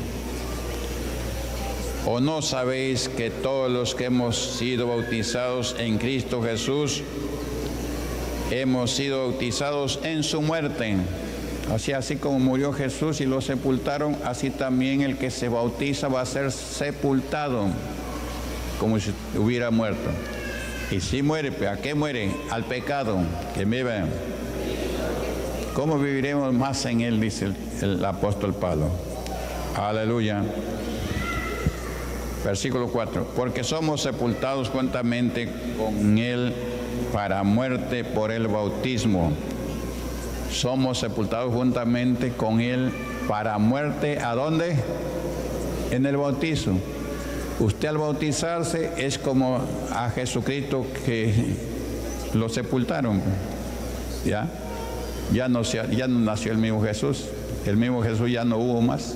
¿O no sabéis que todos los que hemos sido bautizados en Cristo Jesús, hemos sido bautizados en su muerte? O sea, así como murió Jesús y lo sepultaron, así también el que se bautiza va a ser sepultado, como si hubiera muerto. Y si muere, ¿a qué muere? Al pecado. Que vive. ¿Cómo viviremos más en él? Dice el, el apóstol Pablo. Aleluya. Versículo cuatro. Porque somos sepultados juntamente con él para muerte por el bautismo. Somos sepultados juntamente con él para muerte. ¿A dónde? En el bautizo. Usted al bautizarse es como a Jesucristo que lo sepultaron. ¿Ya? Ya no, ya no nació el mismo Jesús. El mismo Jesús ya no hubo más.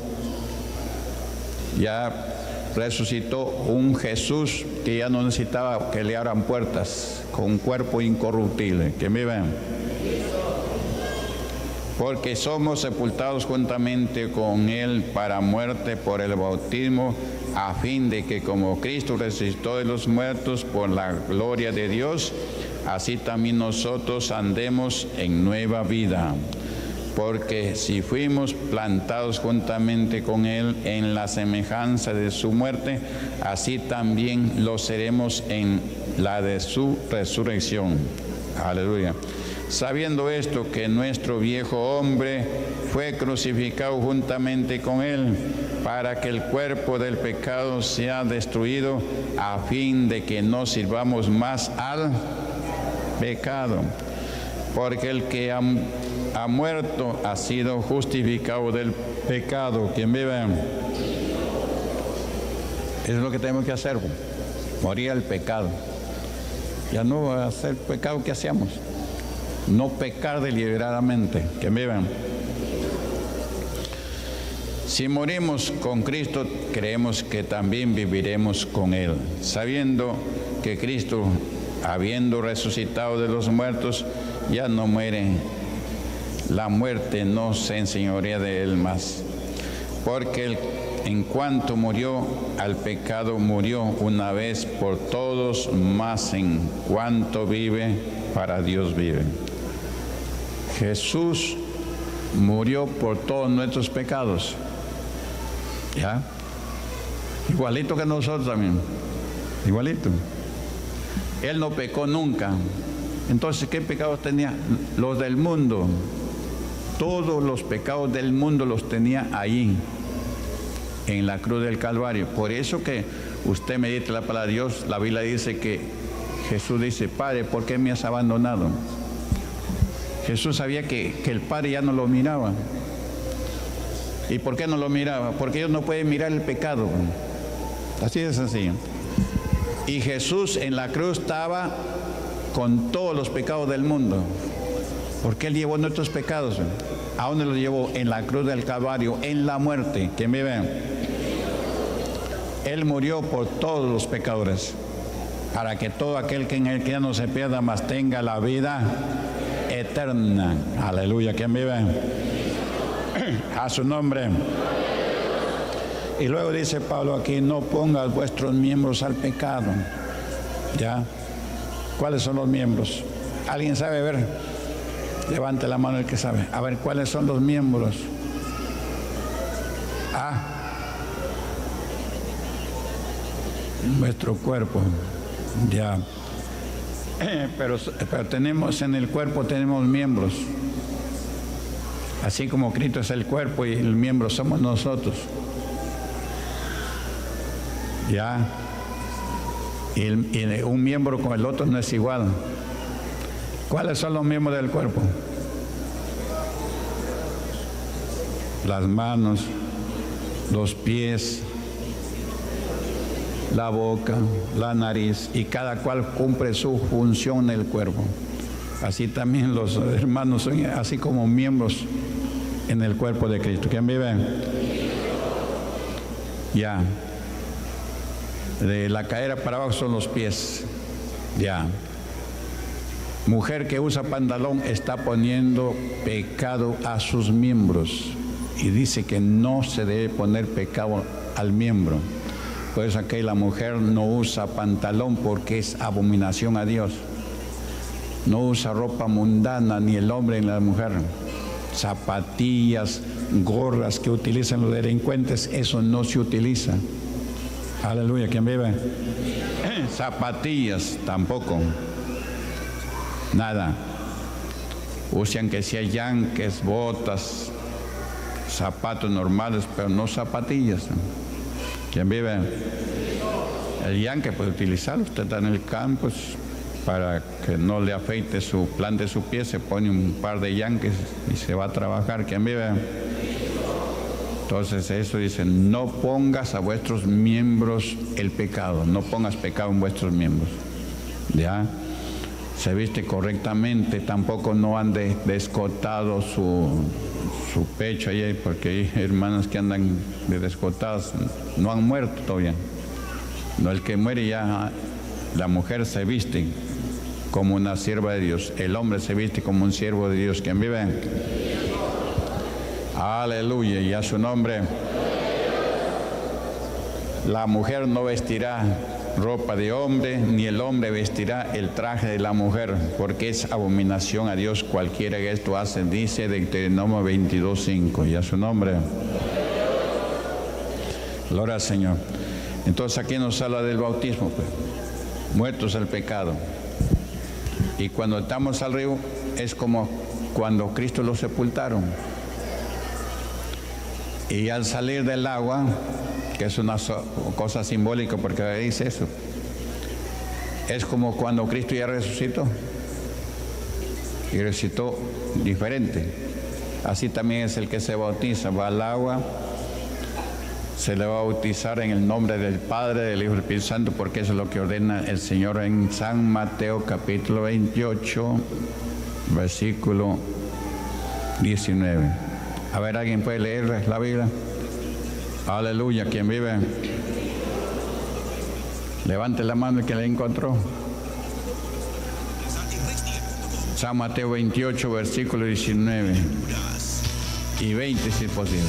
Ya resucitó un Jesús que ya no necesitaba que le abran puertas, con un cuerpo incorruptible. ¿Que me ven? Porque somos sepultados juntamente con él para muerte por el bautismo, a fin de que como Cristo resucitó de los muertos por la gloria de Dios, así también nosotros andemos en nueva vida. Porque si fuimos plantados juntamente con él en la semejanza de su muerte, así también lo seremos en la de su resurrección. Aleluya. Sabiendo esto, que nuestro viejo hombre fue crucificado juntamente con él, para que el cuerpo del pecado sea destruido, a fin de que no sirvamos más al pecado. Porque el que ha, ha muerto ha sido justificado del pecado. ¿Quién vive? Eso es lo que tenemos que hacer, morir al pecado. Ya no hacer pecado que hacíamos. No pecar deliberadamente. Que vivan. Si morimos con Cristo, creemos que también viviremos con él, sabiendo que Cristo, habiendo resucitado de los muertos, ya no muere. La muerte no se enseñorea de él más, porque él, en cuanto murió al pecado, murió una vez por todos, más en cuanto vive, para Dios vive. Jesús murió por todos nuestros pecados. ¿Ya? Igualito que nosotros también. Igualito. Él no pecó nunca. Entonces, ¿qué pecados tenía? Los del mundo. todos los pecados del mundo los tenía ahí, en la cruz del Calvario. Por eso que usted medita la palabra de Dios, la Biblia dice que Jesús dice, Padre, ¿por qué me has abandonado? Jesús sabía que, que el Padre ya no lo miraba. ¿Y por qué no lo miraba? Porque ellos no pueden mirar el pecado. Así de sencillo. Y Jesús en la cruz estaba con todos los pecados del mundo. Porque Él llevó nuestros pecados. ¿A dónde los llevó? En la cruz del Calvario, en la muerte. ¿Quién me ve? Él murió por todos los pecadores, para que todo aquel que en Él ya no se pierda, más tenga la vida eterna. Aleluya. ¿Quién vive? A su nombre. Y luego dice Pablo aquí, no pongas vuestros miembros al pecado. ¿Ya? ¿Cuáles son los miembros? ¿Alguien sabe ver? Levante la mano el que sabe. A ver, ¿cuáles son los miembros? Ah, nuestro cuerpo. Ya. Pero, pero tenemos en el cuerpo, tenemos miembros. Así como Cristo es el cuerpo y el miembro somos nosotros. Ya. Y, el, y un miembro con el otro no es igual. ¿Cuáles son los miembros del cuerpo? Las manos, los pies, la boca, la nariz, y cada cual cumple su función en el cuerpo. Así también los hermanos son así como miembros en el cuerpo de Cristo. ¿Quién vive? Ya. De la cadera para abajo son los pies. Ya. Mujer que usa pantalón está poniendo pecado a sus miembros. Y dice que no se debe poner pecado al miembro. Por eso aquí la mujer no usa pantalón porque es abominación a Dios. No usa ropa mundana, ni el hombre ni la mujer. Zapatillas, gorras que utilizan los delincuentes, eso no se utiliza. Aleluya, ¿quién vive? Zapatillas tampoco. Nada. Usan que sea yanques, botas, zapatos normales, pero no zapatillas. ¿Quién vive? El yanque puede utilizarlo. Usted está en el campo, para que no le afeite su plan de su pie, se pone un par de yanques y se va a trabajar. ¿Quién vive? Entonces eso dice, no pongas a vuestros miembros el pecado, no pongas pecado en vuestros miembros. ¿Ya? Se viste correctamente, tampoco no ande descotado su, su pecho ahí, porque hay hermanas que andan de descotadas, no han muerto todavía. No, el que muere ya, la mujer se viste como una sierva de Dios, el hombre se viste como un siervo de Dios. ¿Quién vive? Aleluya, y a su nombre. La mujer no vestirá ropa de hombre, ni el hombre vestirá el traje de la mujer, porque es abominación a Dios cualquiera que esto hace, dice Deuteronomio veintidós cinco, y a su nombre. Gloria al Señor. Entonces aquí nos habla del bautismo, pues. Muertos al pecado. Y cuando estamos al río es como cuando Cristo lo sepultaron. Y al salir del agua, que es una so cosa simbólica porque dice eso, es como cuando Cristo ya resucitó. Y resucitó diferente. Así también es el que se bautiza, va al agua, se le va a bautizar en el nombre del Padre, del Hijo y del Espíritu Santo, porque eso es lo que ordena el Señor en San Mateo capítulo veintiocho, versículo diecinueve. A ver, ¿alguien puede leer la Biblia? Aleluya, ¿quién vive? Levante la mano el que la encontró. San Mateo veintiocho, versículo diecinueve y veinte, si es posible.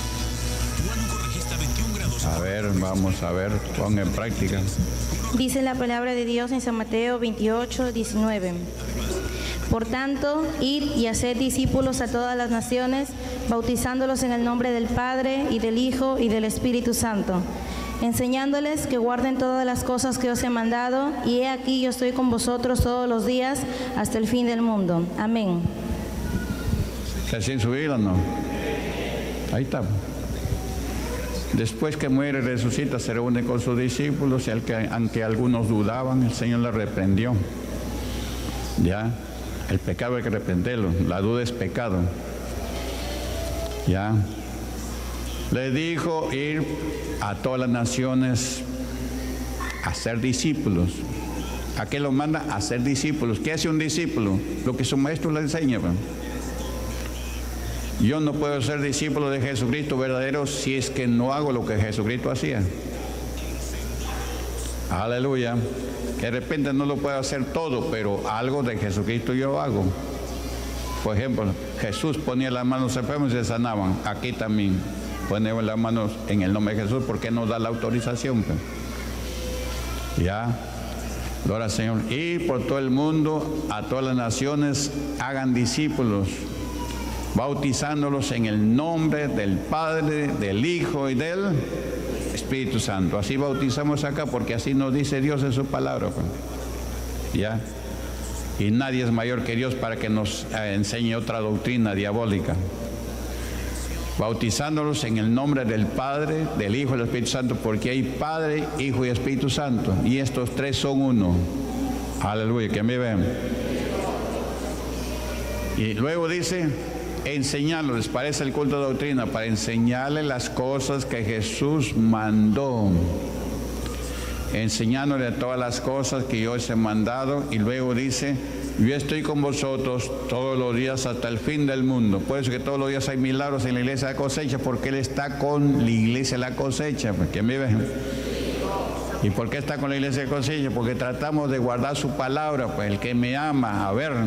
A ver, vamos a ver, ponga en práctica. Dice la palabra de Dios en San Mateo veintiocho, diecinueve. Por tanto, id y haced discípulos a todas las naciones, bautizándolos en el nombre del Padre, y del Hijo, y del Espíritu Santo, enseñándoles que guarden todas las cosas que os he mandado, y he aquí yo estoy con vosotros todos los días hasta el fin del mundo. Amén. ¿Recién subido o no? Ahí está. Después que muere y resucita, se reúne con sus discípulos, y al que, aunque algunos dudaban, el Señor le reprendió. Ya, el pecado hay que reprenderlo, la duda es pecado. Ya, le dijo ir a todas las naciones a ser discípulos. ¿A qué lo manda? A ser discípulos. ¿Qué hace un discípulo? Lo que su maestro le enseña. Yo no puedo ser discípulo de Jesucristo verdadero si es que no hago lo que Jesucristo hacía. Aleluya. De repente no lo puedo hacer todo, pero algo de Jesucristo yo hago. Por ejemplo, Jesús ponía las manos enfermos y se sanaban. Aquí también ponemos las manos en el nombre de Jesús porque nos da la autorización. Ya. Gloria al Señor. Y por todo el mundo, a todas las naciones, hagan discípulos, bautizándolos en el nombre del Padre, del Hijo y del Espíritu Santo. Así bautizamos acá porque así nos dice Dios en su palabra. ¿Ya? Y nadie es mayor que Dios para que nos eh, enseñe otra doctrina diabólica. Bautizándolos en el nombre del Padre, del Hijo y del Espíritu Santo, porque hay Padre, Hijo y Espíritu Santo, y estos tres son uno. Aleluya, que me ven. Y luego dice, enseñarlos, les parece el culto de doctrina, para enseñarles las cosas que Jesús mandó, enseñándole todas las cosas que yo os he mandado. Y luego dice, yo estoy con vosotros todos los días hasta el fin del mundo. Por eso que todos los días hay milagros en la iglesia de la cosecha, porque Él está con la iglesia de la cosecha. ¿Quién vive? ¿Y por qué está con la iglesia de la cosecha? Porque tratamos de guardar su palabra. Pues el que me ama, a ver,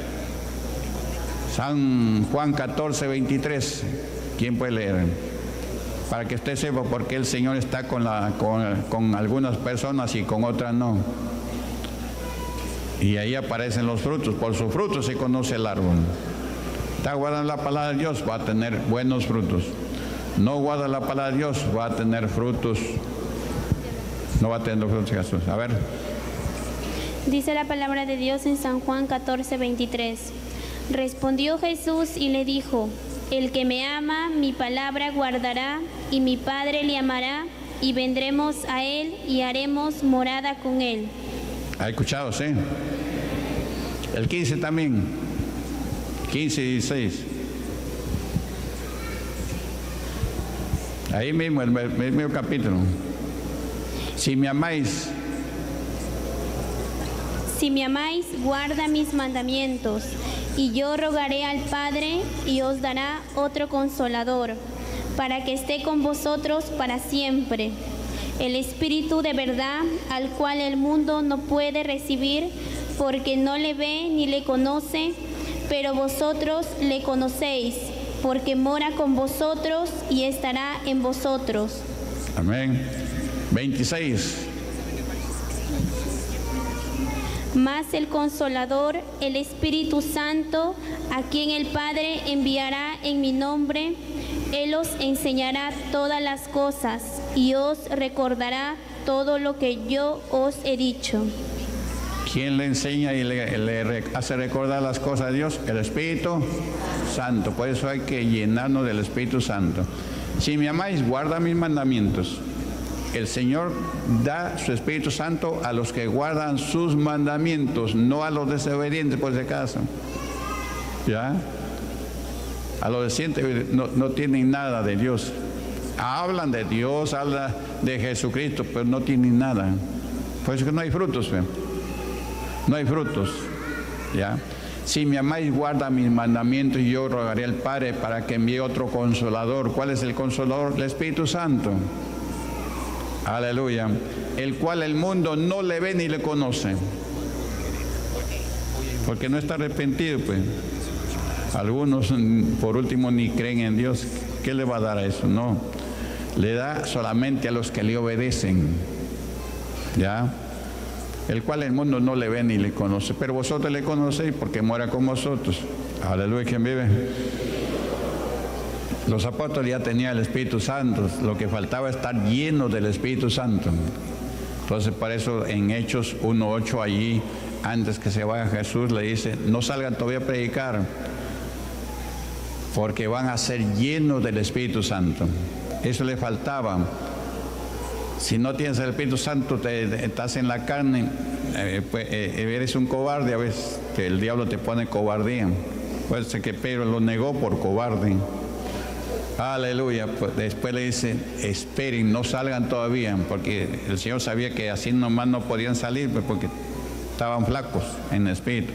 San Juan catorce, veintitrés, ¿quién puede leer? Para que usted sepa por qué el Señor está con, la, con, con algunas personas y con otras no. Y ahí aparecen los frutos. Por sus frutos se conoce el árbol. Está guardando la palabra de Dios, va a tener buenos frutos. No guarda la palabra de Dios, va a tener frutos. No va a tener los frutos de Jesús. A ver. Dice la palabra de Dios en San Juan catorce, veintitrés. Respondió Jesús y le dijo, el que me ama, mi palabra guardará, y mi Padre le amará, y vendremos a él y haremos morada con él. ¿Ha escuchado, sí? El quince también. quince y dieciséis. Ahí mismo, el mismo capítulo. Si me amáis. Si me amáis, guarda mis mandamientos. Y yo rogaré al Padre y os dará otro consolador, para que esté con vosotros para siempre. El Espíritu de verdad, al cual el mundo no puede recibir, porque no le ve ni le conoce, pero vosotros le conocéis, porque mora con vosotros y estará en vosotros. Amén. veintiséis. Mas el Consolador, el Espíritu Santo, a quien el Padre enviará en mi nombre, Él os enseñará todas las cosas y os recordará todo lo que yo os he dicho. ¿Quién le enseña y le, le hace recordar las cosas de Dios? El Espíritu Santo. Por eso hay que llenarnos del Espíritu Santo. Si me amáis, guarda mis mandamientos. El Señor da su Espíritu Santo a los que guardan sus mandamientos, no a los desobedientes, por si acaso. ¿Ya? A los desobedientes no, no tienen nada de Dios. Hablan de Dios, hablan de Jesucristo, pero no tienen nada. Por eso que no hay frutos, ¿ve? No hay frutos. ¿Ya? Si me amáis, guarda mis mandamientos, y yo rogaré al Padre para que envíe otro consolador. ¿Cuál es el consolador? El Espíritu Santo. Aleluya. El cual el mundo no le ve ni le conoce, porque no está arrepentido, pues. Algunos, por último, ni creen en Dios. ¿Qué le va a dar a eso? No. Le da solamente a los que le obedecen. ¿Ya? El cual el mundo no le ve ni le conoce, pero vosotros le conocéis porque mora con vosotros. Aleluya. ¿Quién vive? Los apóstoles ya tenían el Espíritu Santo, lo que faltaba es estar llenos del Espíritu Santo. Entonces, por eso en Hechos uno ocho, allí, antes que se vaya Jesús, le dice, no salgan todavía a predicar, porque van a ser llenos del Espíritu Santo. Eso le faltaba. Si no tienes el Espíritu Santo, te, te, estás en la carne, eh, pues, eh, eres un cobarde. A veces que el diablo te pone cobardía. Puede ser que Pedro lo negó por cobarde. Aleluya. Pues después le dice, esperen, no salgan todavía, porque el Señor sabía que así nomás no podían salir, pues, porque estaban flacos en el espíritu.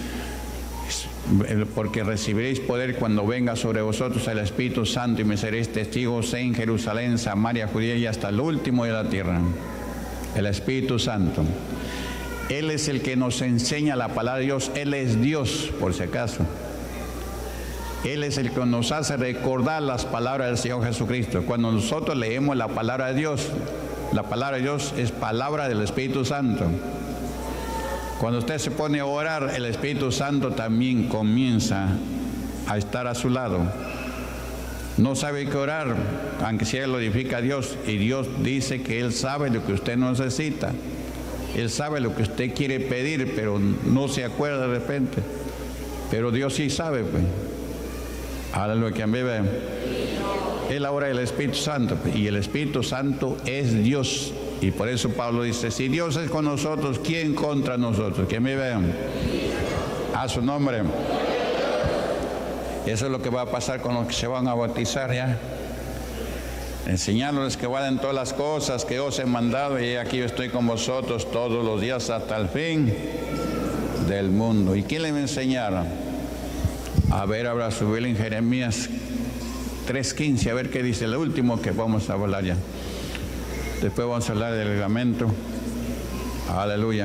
Porque recibiréis poder cuando venga sobre vosotros el Espíritu Santo y me seréis testigos en Jerusalén, Samaria, Judea y hasta el último de la tierra. El Espíritu Santo. Él es el que nos enseña la palabra de Dios. Él es Dios, por si acaso. Él es el que nos hace recordar las palabras del Señor Jesucristo. Cuando nosotros leemos la palabra de Dios, la palabra de Dios es palabra del Espíritu Santo. Cuando usted se pone a orar, el Espíritu Santo también comienza a estar a su lado. No sabe qué orar, aunque sea glorifica a Dios, y Dios dice que Él sabe lo que usted necesita. Él sabe lo que usted quiere pedir, pero no se acuerda de repente. Pero Dios sí sabe, pues. Aleluya, que a mí ve. Él ahora es el Espíritu Santo, y el Espíritu Santo es Dios. Y por eso Pablo dice, si Dios es con nosotros, ¿quién contra nosotros? Que me vean. A su nombre. Eso es lo que va a pasar con los que se van a bautizar ya. Enseñándoles que guarden todas las cosas que os he mandado, y aquí yo estoy con vosotros todos los días hasta el fin del mundo. ¿Y quién le va a enseñar? A ver, ahora subir en Jeremías tres quince, a ver qué dice el último que vamos a hablar ya. Después vamos a hablar del lamento. Aleluya.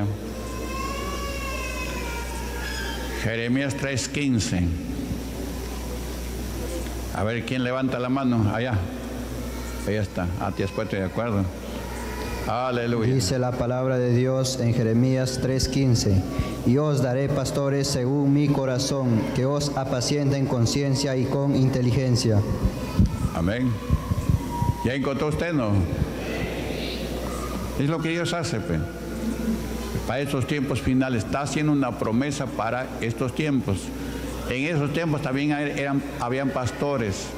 Jeremías tres quince. A ver quién levanta la mano. Allá. Ahí está. A ti después estoy de acuerdo. Aleluya. Dice la palabra de Dios en Jeremías tres quince. Y os daré pastores según mi corazón, que os apacienten con ciencia y con inteligencia. Amén. ¿Ya encontró usted, no? Es lo que Dios hace, pues. Para estos tiempos finales. Está haciendo una promesa para estos tiempos. En esos tiempos también eran, habían pastores.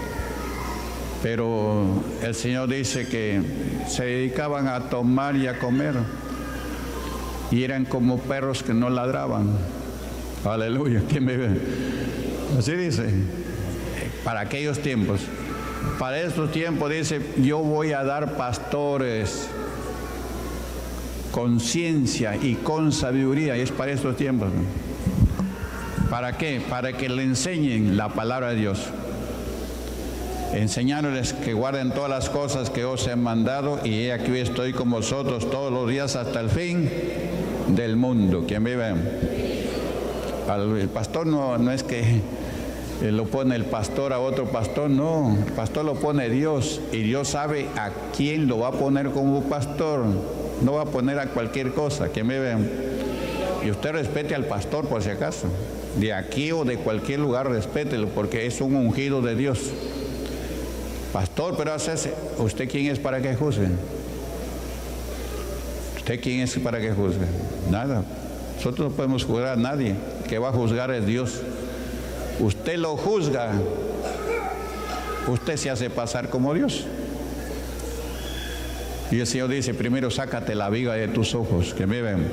Pero el Señor dice que se dedicaban a tomar y a comer. Y eran como perros que no ladraban. Aleluya. ¿Quién me ve? Así dice. Para aquellos tiempos. Para estos tiempos dice, yo voy a dar pastores con ciencia y con sabiduría. Y es para estos tiempos. ¿Para qué? Para que le enseñen la palabra de Dios. Enseñándoles que guarden todas las cosas que os he mandado, y aquí estoy con vosotros todos los días hasta el fin del mundo. ¿Quién vive? El pastor no, no es que lo pone el pastor a otro pastor, no. El pastor lo pone Dios, y Dios sabe a quién lo va a poner como pastor. No va a poner a cualquier cosa. ¿Quién vive? Y usted respete al pastor por si acaso. De aquí o de cualquier lugar, respételo, porque es un ungido de Dios. Pastor, pero hace, ¿usted quién es para que juzgue? ¿Usted quién es para que juzgue? Nada. Nosotros no podemos juzgar a nadie. El que va a juzgar es Dios. Usted lo juzga. Usted se hace pasar como Dios. Y el Señor dice, primero sácate la viga de tus ojos, que me ven.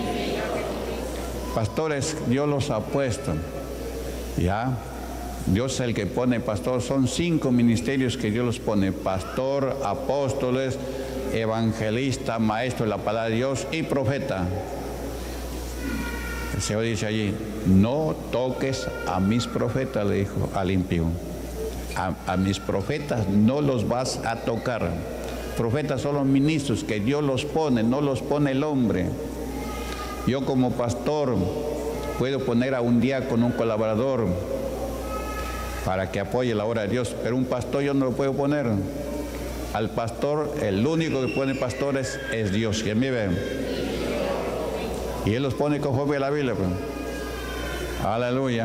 Pastores, Dios los ha puesto. Ya. Dios es el que pone pastor. Son cinco ministerios que Dios los pone: pastor, apóstoles, evangelista, maestro de la palabra de Dios y profeta. El Señor dice allí, no toques a mis profetas, le dijo al impío. A, a mis profetas no los vas a tocar. Profetas son los ministros que Dios los pone, no los pone el hombre. Yo como pastor puedo poner a un diácono, un colaborador, para que apoye la obra de Dios, pero un pastor yo no lo puedo poner. Al pastor, el único que pone pastores es Dios, ¿quién vive? Y Él los pone conforme a la Biblia, pues. Aleluya.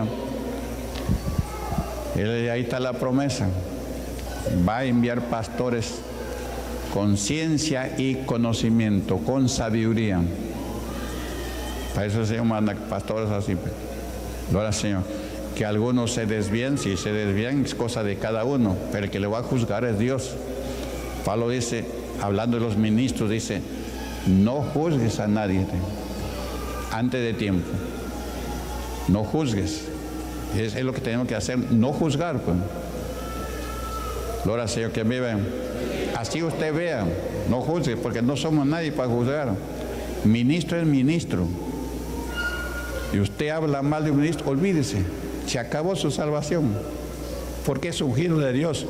Y ahí está la promesa. Va a enviar pastores con ciencia y conocimiento, con sabiduría. Para eso el Señor manda pastores así, pues. Gloria al Señor. Que algunos se desvíen, si se desvían es cosa de cada uno, pero el que le va a juzgar es Dios. Pablo dice, hablando de los ministros, dice, no juzgues a nadie antes de tiempo. No juzgues. Es, es lo que tenemos que hacer, no juzgar. Pues. Gloria al Señor, que vive. Así usted vea, no juzgue, porque no somos nadie para juzgar. Ministro es ministro. Y usted habla mal de un ministro, olvídese, se acabó su salvación, porque es ungido de Dios.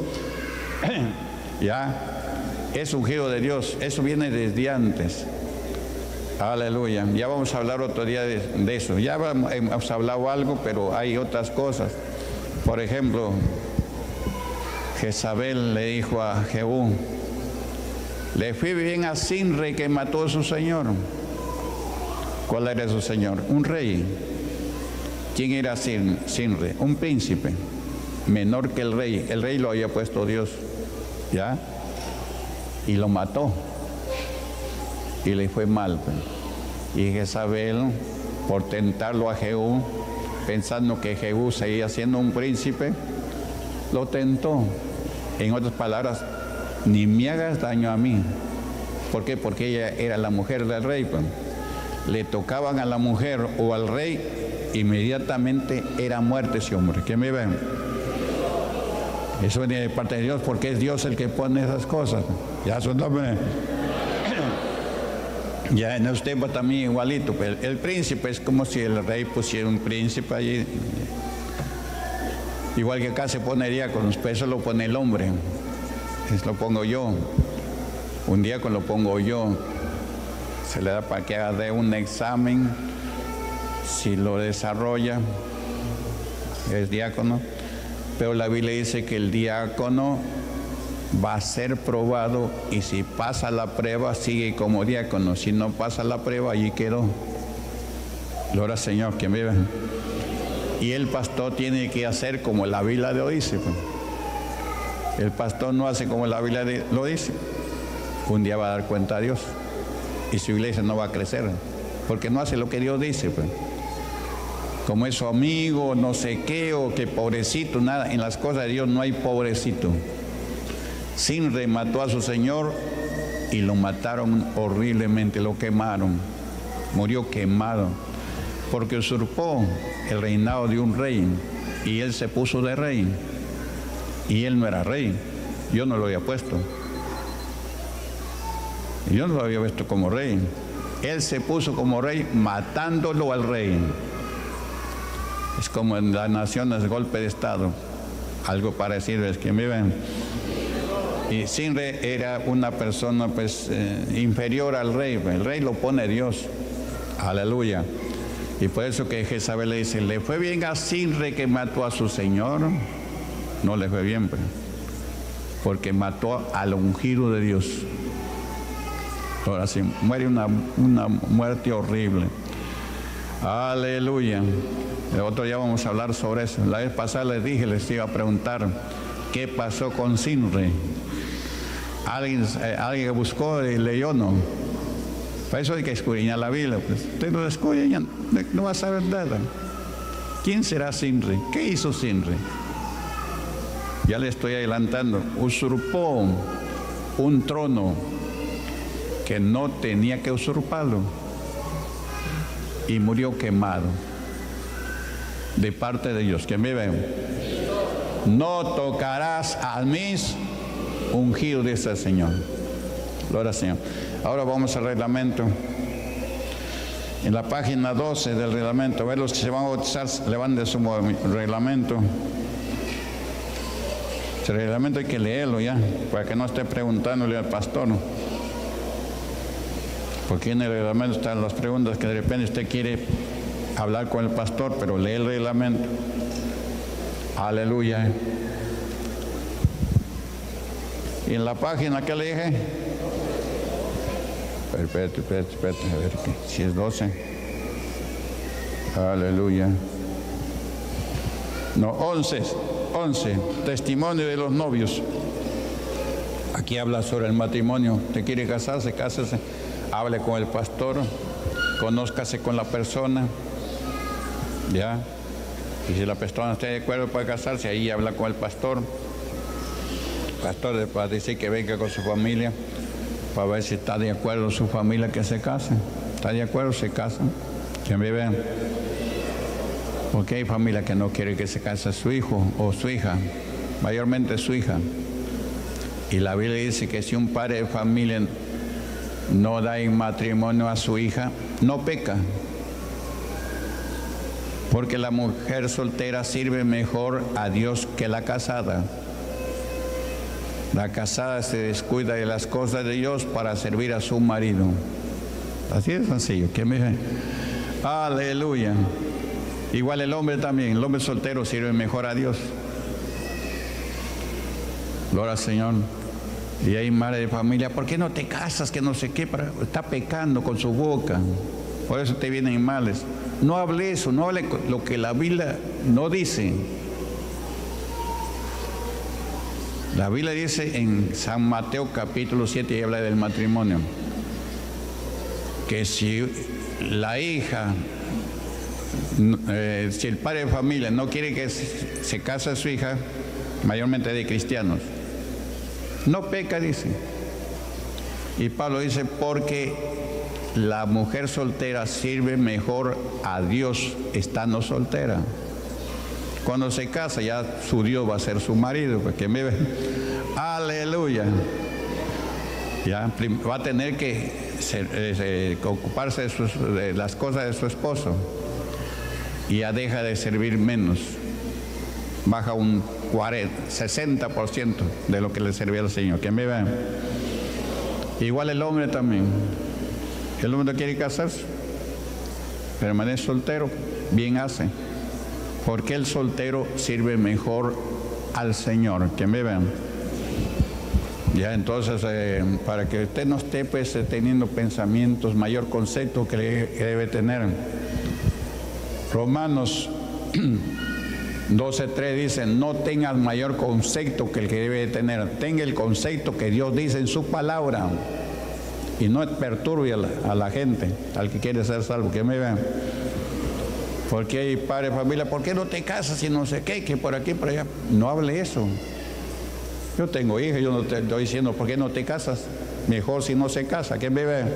Ya, es ungido de Dios, eso viene desde antes. Aleluya. Ya vamos a hablar otro día de, de eso. Ya hemos hablado algo, pero hay otras cosas. Por ejemplo, Jezabel le dijo a Jehú, le fue bien a Sinre que mató a su señor. ¿Cuál era su señor? Un rey. ¿Quién era Sinre? Un príncipe, menor que el rey. El rey lo había puesto Dios, ¿ya? Y lo mató. Y le fue mal. Y Jezabel, por tentarlo a Jehú, pensando que Jehú seguía siendo un príncipe, lo tentó. En otras palabras, ni me hagas daño a mí. ¿Por qué? Porque ella era la mujer del rey. Pues. Le tocaban a la mujer o al rey, inmediatamente era muerte ese hombre. ¿Quién me ven? Eso viene de parte de Dios, porque es Dios el que pone esas cosas. Ya son nombres. Ya en este tiempo también igualito. El, el príncipe es como si el rey pusiera un príncipe allí. Igual que acá se ponería con los pesos, lo pone el hombre. Eso lo pongo yo. Un día con lo pongo yo. Se le da para que haga un examen. Si lo desarrolla, es diácono. Pero la Biblia dice que el diácono va a ser probado y si pasa la prueba sigue como diácono. Si no pasa la prueba, allí quedó. Gloria al Señor, que vive. Y el pastor tiene que hacer como la Biblia lo dice. El pastor no hace como la Biblia lo dice. Un día va a dar cuenta a Dios y su iglesia no va a crecer porque no hace lo que Dios dice. Pues. Como es su amigo, no sé qué, o que pobrecito, nada. En las cosas de Dios no hay pobrecito. Sinre mató a su señor y lo mataron horriblemente, lo quemaron. Murió quemado porque usurpó el reinado de un rey y él se puso de rey y él no era rey. Yo no lo había puesto. Yo no lo había visto como rey. Él se puso como rey matándolo al rey. Es como en las naciones golpe de estado. Algo parecido es que me ven. Y Sinre era una persona pues eh, inferior al rey. El rey lo pone Dios. Aleluya. Y por eso que Jezabel le dice, ¿le fue bien a Sinre que mató a su señor? No le fue bien, pues, porque mató al ungido de Dios. Ahora sí, muere una, una muerte horrible. Aleluya. El otro día vamos a hablar sobre eso. La vez pasada les dije, les iba a preguntar qué pasó con Sinre. Alguien, eh, alguien buscó y leyó, no. Para eso hay que escudriñar la Biblia. Pues. Usted no escudriña, no va a saber nada. ¿Quién será Sinre? ¿Qué hizo Sinre? Ya le estoy adelantando. Usurpó un trono que no tenía que usurparlo y murió quemado de parte de Dios. Que me ven. No tocarás a mis ungidos, dice el Señor. Gloria al Señor. Ahora vamos al reglamento. En la página doce del reglamento, a ver, los que se van a bautizar, levanten su reglamento. Ese reglamento hay que leerlo ya, para que no esté preguntándole al pastor. Porque en el reglamento están las preguntas que de repente usted quiere hablar con el pastor, pero lee el reglamento. Aleluya. Y en la página que le dije, espérate, espérate, espérate, a ver si es doce. Aleluya. No, once, once, testimonio de los novios. Aquí habla sobre el matrimonio. Usted quiere casarse, cásese. Hable con el pastor, conózcase con la persona, ya. Y si la persona está de acuerdo para casarse, ahí habla con el pastor. El pastor va a decir que venga con su familia para ver si está de acuerdo su familia que se case. ¿Está de acuerdo? Se casan. Que me vean. Porque hay familias que no quieren que se case su hijo o su hija, mayormente su hija. Y la Biblia dice que si un padre de familia no da en matrimonio a su hija, no peca. Porque la mujer soltera sirve mejor a Dios que la casada. La casada se descuida de las cosas de Dios para servir a su marido. Así de sencillo. ¿Qué me dice? Aleluya. Igual el hombre también. El hombre soltero sirve mejor a Dios. Gloria al Señor. Y hay madre de familia, ¿por qué no te casas? Que no sé qué, para... está pecando con su boca. Por eso te vienen males. No hable eso, no hable lo que la Biblia no dice. La Biblia dice en San Mateo capítulo siete, y habla del matrimonio, que si la hija, eh, si el padre de familia no quiere que se, se case su hija, mayormente de cristianos, no peca, dice. Y Pablo dice, porque la mujer soltera sirve mejor a Dios estando soltera. Cuando se casa ya su Dios va a ser su marido, porque me ve. Aleluya. Ya va a tener que ser, eh, ocuparse de, sus, de las cosas de su esposo. Y ya deja de servir menos. Baja un cuarenta, sesenta por ciento de lo que le servía al Señor. Que me vean. Igual el hombre también. El hombre no quiere casarse, permanece soltero, bien hace. Porque el soltero sirve mejor al Señor. Que me vean. Ya entonces, eh, para que usted no esté pues teniendo pensamientos, mayor concepto que, le, que debe tener. Romanos doce tres dice, no tengas mayor concepto que el que debe tener. Tenga el concepto que Dios dice en su palabra. Y no perturbe a la, a la gente, al que quiere ser salvo. Que me vean. Porque hay padres de familia, ¿por qué no te casas y no sé qué? Que por aquí, por allá. No hable eso. Yo tengo hijos, yo no te estoy diciendo, ¿por qué no te casas? Mejor si no se casa. Que me vean.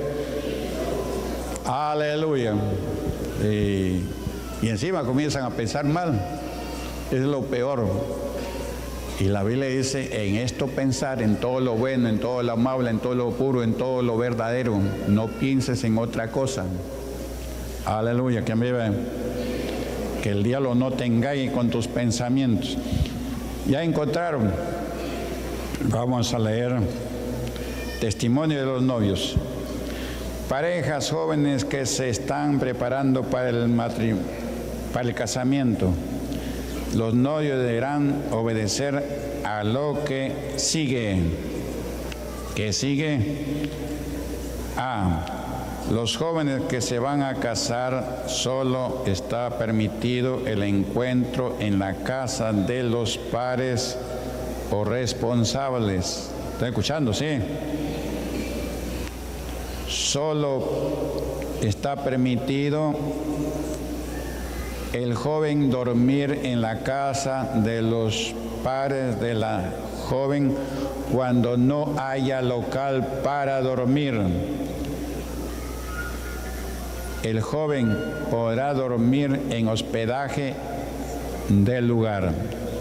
Aleluya. Y, y encima comienzan a pensar mal. Es lo peor. Y la Biblia dice, en esto pensar, en todo lo bueno, en todo lo amable, en todo lo puro, en todo lo verdadero. No pienses en otra cosa. Aleluya, que me vean. Que el diablo no te engañe con tus pensamientos. Ya encontraron. Vamos a leer testimonio de los novios. Parejas jóvenes que se están preparando para el matrimonio, para el casamiento. Los novios deberán obedecer a lo que sigue. ¿Qué sigue? A. Los jóvenes que se van a casar, solo está permitido el encuentro en la casa de los padres o responsables. ¿Están escuchando? Sí. Solo está permitido el joven dormir en la casa de los padres de la joven cuando no haya local para dormir. El joven podrá dormir en hospedaje del lugar.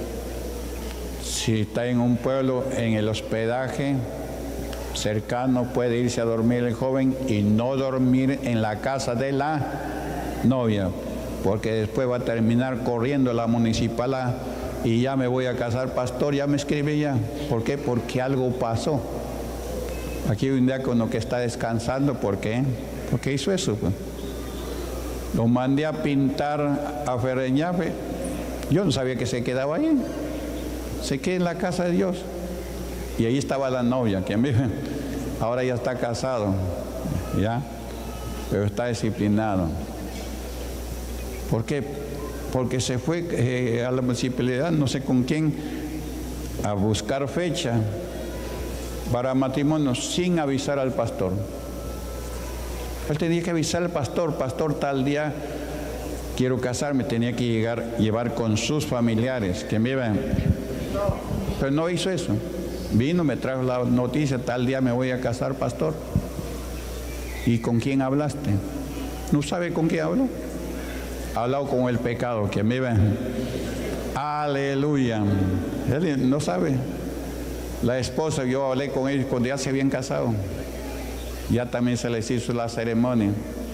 Si está en un pueblo, en el hospedaje cercano, puede irse a dormir el joven y no dormir en la casa de la novia, porque después va a terminar corriendo a la municipalidad y ya me voy a casar, pastor, ya me escribí ya. ¿Por qué? Porque algo pasó. Aquí hay un diácono que está descansando. ¿Por qué? Porque hizo eso. Lo mandé a pintar a Ferreñafe. Yo no sabía que se quedaba ahí. Se queda en la casa de Dios. Y ahí estaba la novia, que ahora ya está casado, ¿ya? Pero está disciplinado. ¿Por qué? Porque se fue eh, a la municipalidad, no sé con quién, a buscar fecha para matrimonio sin avisar al pastor. Él tenía que avisar al pastor, pastor, tal día quiero casarme, tenía que llegar, llevar con sus familiares, que me iban. Pero no hizo eso. Vino, me trajo la noticia, tal día me voy a casar, pastor. ¿Y con quién hablaste? ¿No sabe con quién habló? Ha hablado con el pecado, que me ven. Aleluya. Él no sabe. La esposa, yo hablé con ellos cuando ya se habían casado. Ya también se les hizo la ceremonia.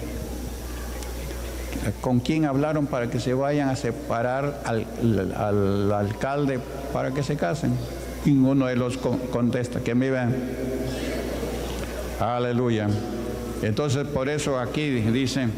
¿Con quién hablaron para que se vayan a separar al, al, al alcalde para que se casen? Ninguno de los contesta, que me ven. Aleluya. Entonces, por eso aquí dice,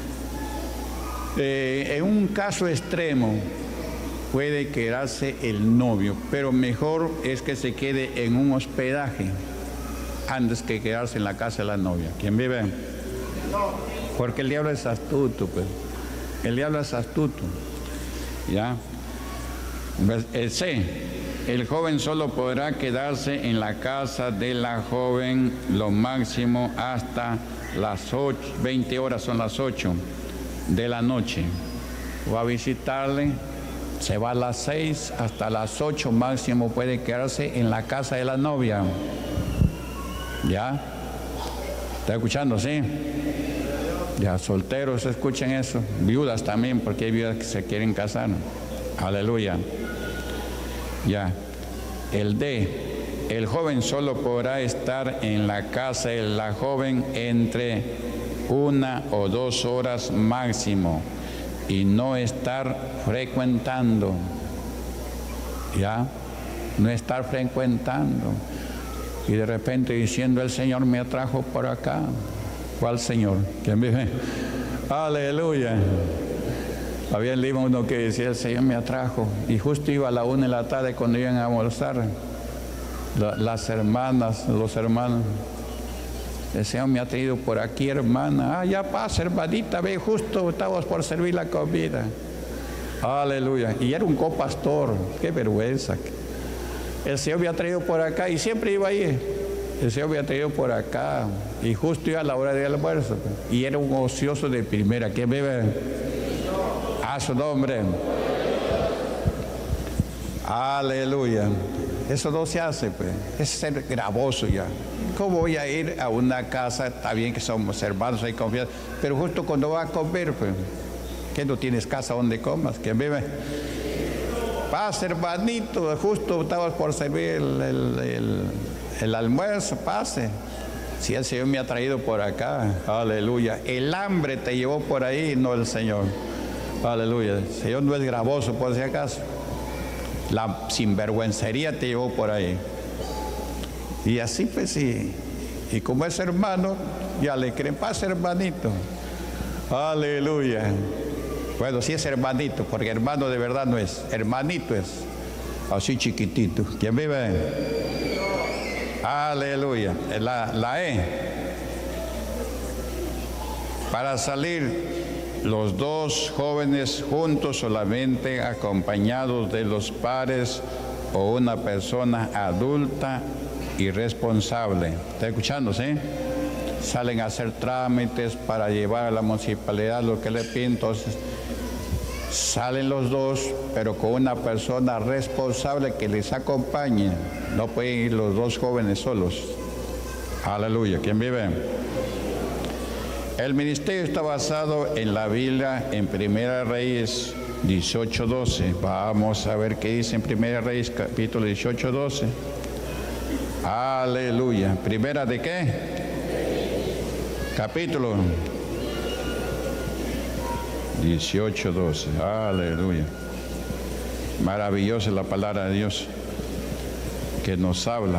eh, en un caso extremo puede quedarse el novio, pero mejor es que se quede en un hospedaje antes que quedarse en la casa de la novia. ¿Quién vive? Porque el diablo es astuto, pues. El diablo es astuto. ¿Ya? El C. El joven solo podrá quedarse en la casa de la joven lo máximo hasta las ocho, veinte horas, son las ocho de la noche. Va a visitarle, se va a las seis, hasta las ocho máximo puede quedarse en la casa de la novia. ¿Ya? ¿Está escuchando? ¿Sí? Ya, solteros, escuchen eso. Viudas también, porque hay viudas que se quieren casar. Aleluya. Ya. El D. El joven solo podrá estar en la casa de la joven entre una o dos horas máximo y no estar frecuentando. Ya. No estar frecuentando. Y de repente diciendo, el Señor me atrajo por acá. ¿Cuál Señor? ¿Quién vive? Aleluya. Había el libro uno que decía, el Señor me atrajo. Y justo iba a la una de la tarde cuando iban a almorzar. La, las hermanas, los hermanos. El Señor me ha traído por aquí, hermana. Ah, ya pasa, hermanita, ve, justo estamos por servir la comida. Aleluya. Y era un copastor. Qué vergüenza. El Señor me ha traído por acá y siempre iba ahí. El Señor me ha traído por acá y justo iba a la hora del almuerzo. Y era un ocioso de primera. ¿Quién vive? A su nombre. Aleluya. Eso no se hace, pues. Es ser gravoso ya. ¿Cómo voy a ir a una casa? Está bien que somos hermanos, hay confianza. Pero justo cuando va a comer, pues, ¿qué no tienes casa donde comas? ¿Quién vive? Pase, hermanito, justo estamos por servir el, el, el, el almuerzo, pase. Si el Señor me ha traído por acá, aleluya. El hambre te llevó por ahí, no el Señor. Aleluya. El Señor no es gravoso, por si acaso. La sinvergüencería te llevó por ahí. Y así pues sí. Y como es hermano, ya le creen, pase, hermanito. Aleluya. Bueno, sí es hermanito, porque hermano de verdad no es. Hermanito es. Así chiquitito. ¿Quién vive? Aleluya. La, la E. Para salir los dos jóvenes juntos, solamente acompañados de los padres o una persona adulta y responsable. ¿Está escuchando, sí? Salen a hacer trámites para llevar a la municipalidad lo que le piden, entonces salen los dos, pero con una persona responsable que les acompañe. No pueden ir los dos jóvenes solos. Aleluya. ¿Quién vive? El ministerio está basado en la Biblia, en Primera Reyes dieciocho doce. Vamos a ver qué dice en Primera Reyes capítulo dieciocho doce. Aleluya. ¿Primera de qué? Capítulo dieciocho doce. Aleluya. Maravillosa la palabra de Dios que nos habla.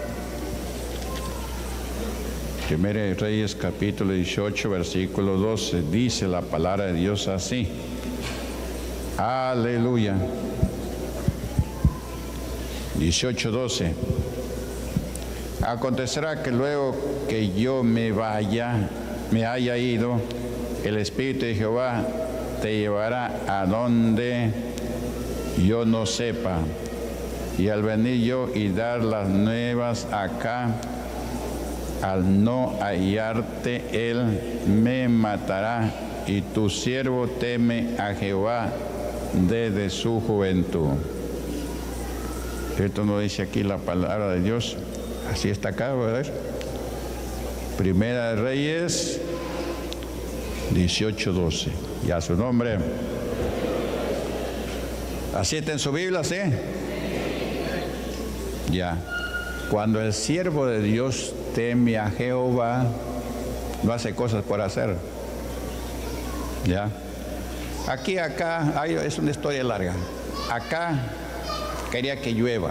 Primera de Reyes capítulo dieciocho versículo doce. Dice la palabra de Dios así. Aleluya. dieciocho doce. Acontecerá que luego que yo me vaya, me haya ido, el Espíritu de Jehová te llevará a donde yo no sepa. Y al venir yo y dar las nuevas acá, al no hallarte, él me matará y tu siervo teme a Jehová desde su juventud. Esto no dice aquí la palabra de Dios, así está acá, ¿verdad? Primera de Reyes dieciocho doce, y a su nombre. Así está en su Biblia, ¿sí? Ya. Cuando el siervo de Dios teme a Jehová, no hace cosas por hacer. Ya. Aquí, acá, hay, es una historia larga. Acá quería que llueva.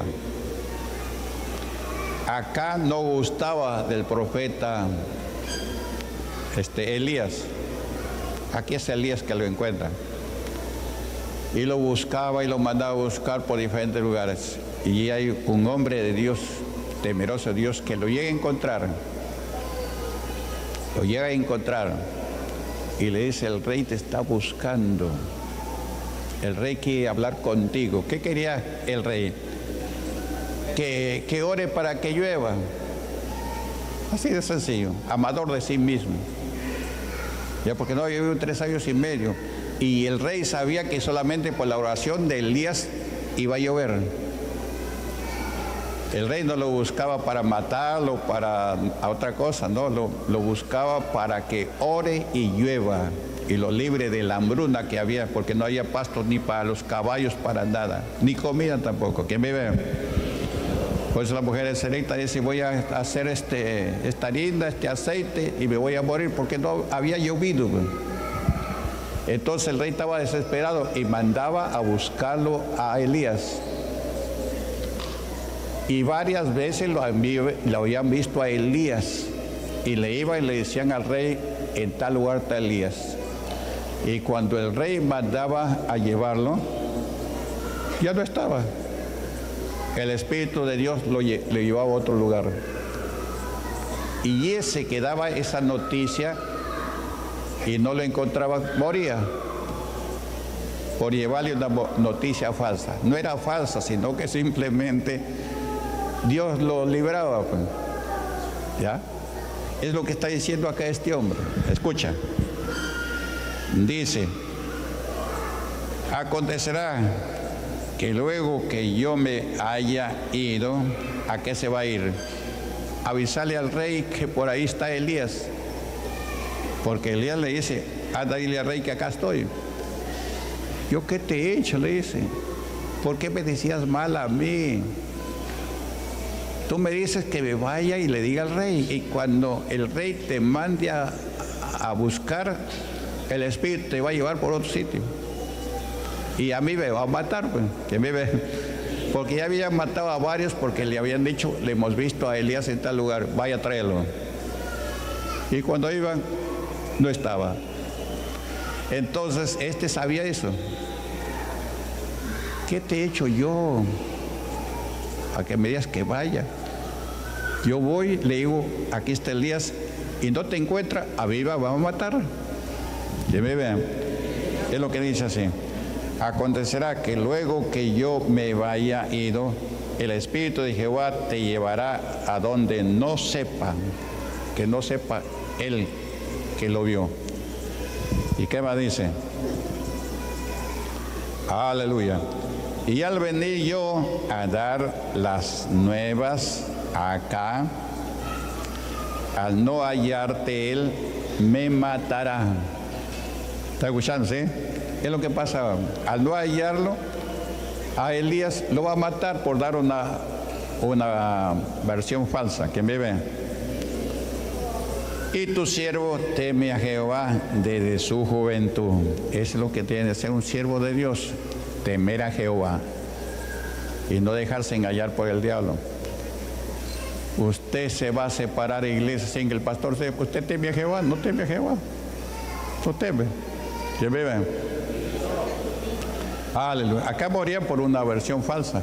Acá no gustaba del profeta este, Elías. Aquí es Elías que lo encuentra. Y lo buscaba y lo mandaba a buscar por diferentes lugares. Y hay un hombre de Dios, temeroso de Dios, que lo llega a encontrar. Lo llega a encontrar. Y le dice, el rey te está buscando. El rey quiere hablar contigo. ¿Qué quería el rey? Que, que ore para que llueva. Así de sencillo. Amador de sí mismo. Ya porque no había vivido tres años y medio. Y el rey sabía que solamente por la oración de Elías iba a llover. El rey no lo buscaba para matarlo, para a otra cosa, no, lo, lo buscaba para que ore y llueva y lo libre de la hambruna que había, porque no había pastos ni para los caballos, para nada, ni comida tampoco. ¿Quién me ve? Por eso la mujer selecta dice, voy a hacer este, esta harina, este aceite y me voy a morir porque no había llovido. Entonces el rey estaba desesperado y mandaba a buscarlo a Elías. Y varias veces lo, lo habían visto a Elías y le iban y le decían al rey, en tal lugar está Elías. Y cuando el rey mandaba a llevarlo, ya no estaba. El Espíritu de Dios lo, lo llevaba a otro lugar. Y ese que daba esa noticia y no lo encontraba, moría por llevarle una noticia falsa. No era falsa, sino que simplemente Dios lo libraba, pues. ¿Ya? Es lo que está diciendo acá este hombre. Escucha. Dice, acontecerá que luego que yo me haya ido, ¿a qué se va a ir? Avisarle al rey que por ahí está Elías. Porque Elías le dice, anda, dile al rey que acá estoy. ¿Yo qué te he hecho? Le dice. ¿Por qué me decías mal a mí? Tú me dices que me vaya y le diga al rey. Y cuando el rey te mande a, a buscar, el Espíritu te va a llevar por otro sitio. Y a mí me va a matar, pues, que me ve. Porque ya habían matado a varios porque le habían dicho, le hemos visto a Elías en tal lugar, vaya a traerlo. Y cuando iban, no estaba. Entonces, este sabía eso. ¿Qué te he hecho yo? A que me digas que vaya. Yo voy, le digo, aquí está Elías, y no te encuentra, a viva, vamos a matar. Que me vean. Es lo que dice así. Acontecerá que luego que yo me vaya ido, el Espíritu de Jehová te llevará a donde no sepa, que no sepa él que lo vio. ¿Y qué más dice? Aleluya. Y al venir yo a dar las nuevas acá, al no hallarte él, me matará. ¿Está escuchando, sí? Es lo que pasa. Al no hallarlo, a Elías lo va a matar por dar una, una versión falsa. ¿Quién me ve? Y tu siervo teme a Jehová desde su juventud. Es lo que tiene que ser un siervo de Dios. Temer a Jehová y no dejarse engañar por el diablo. Usted se va a separar de iglesia sin que el pastor sepa. ¿Usted teme a Jehová? No teme a Jehová. No teme. ¿Quién vive? Aleluya. Acá morían por una versión falsa.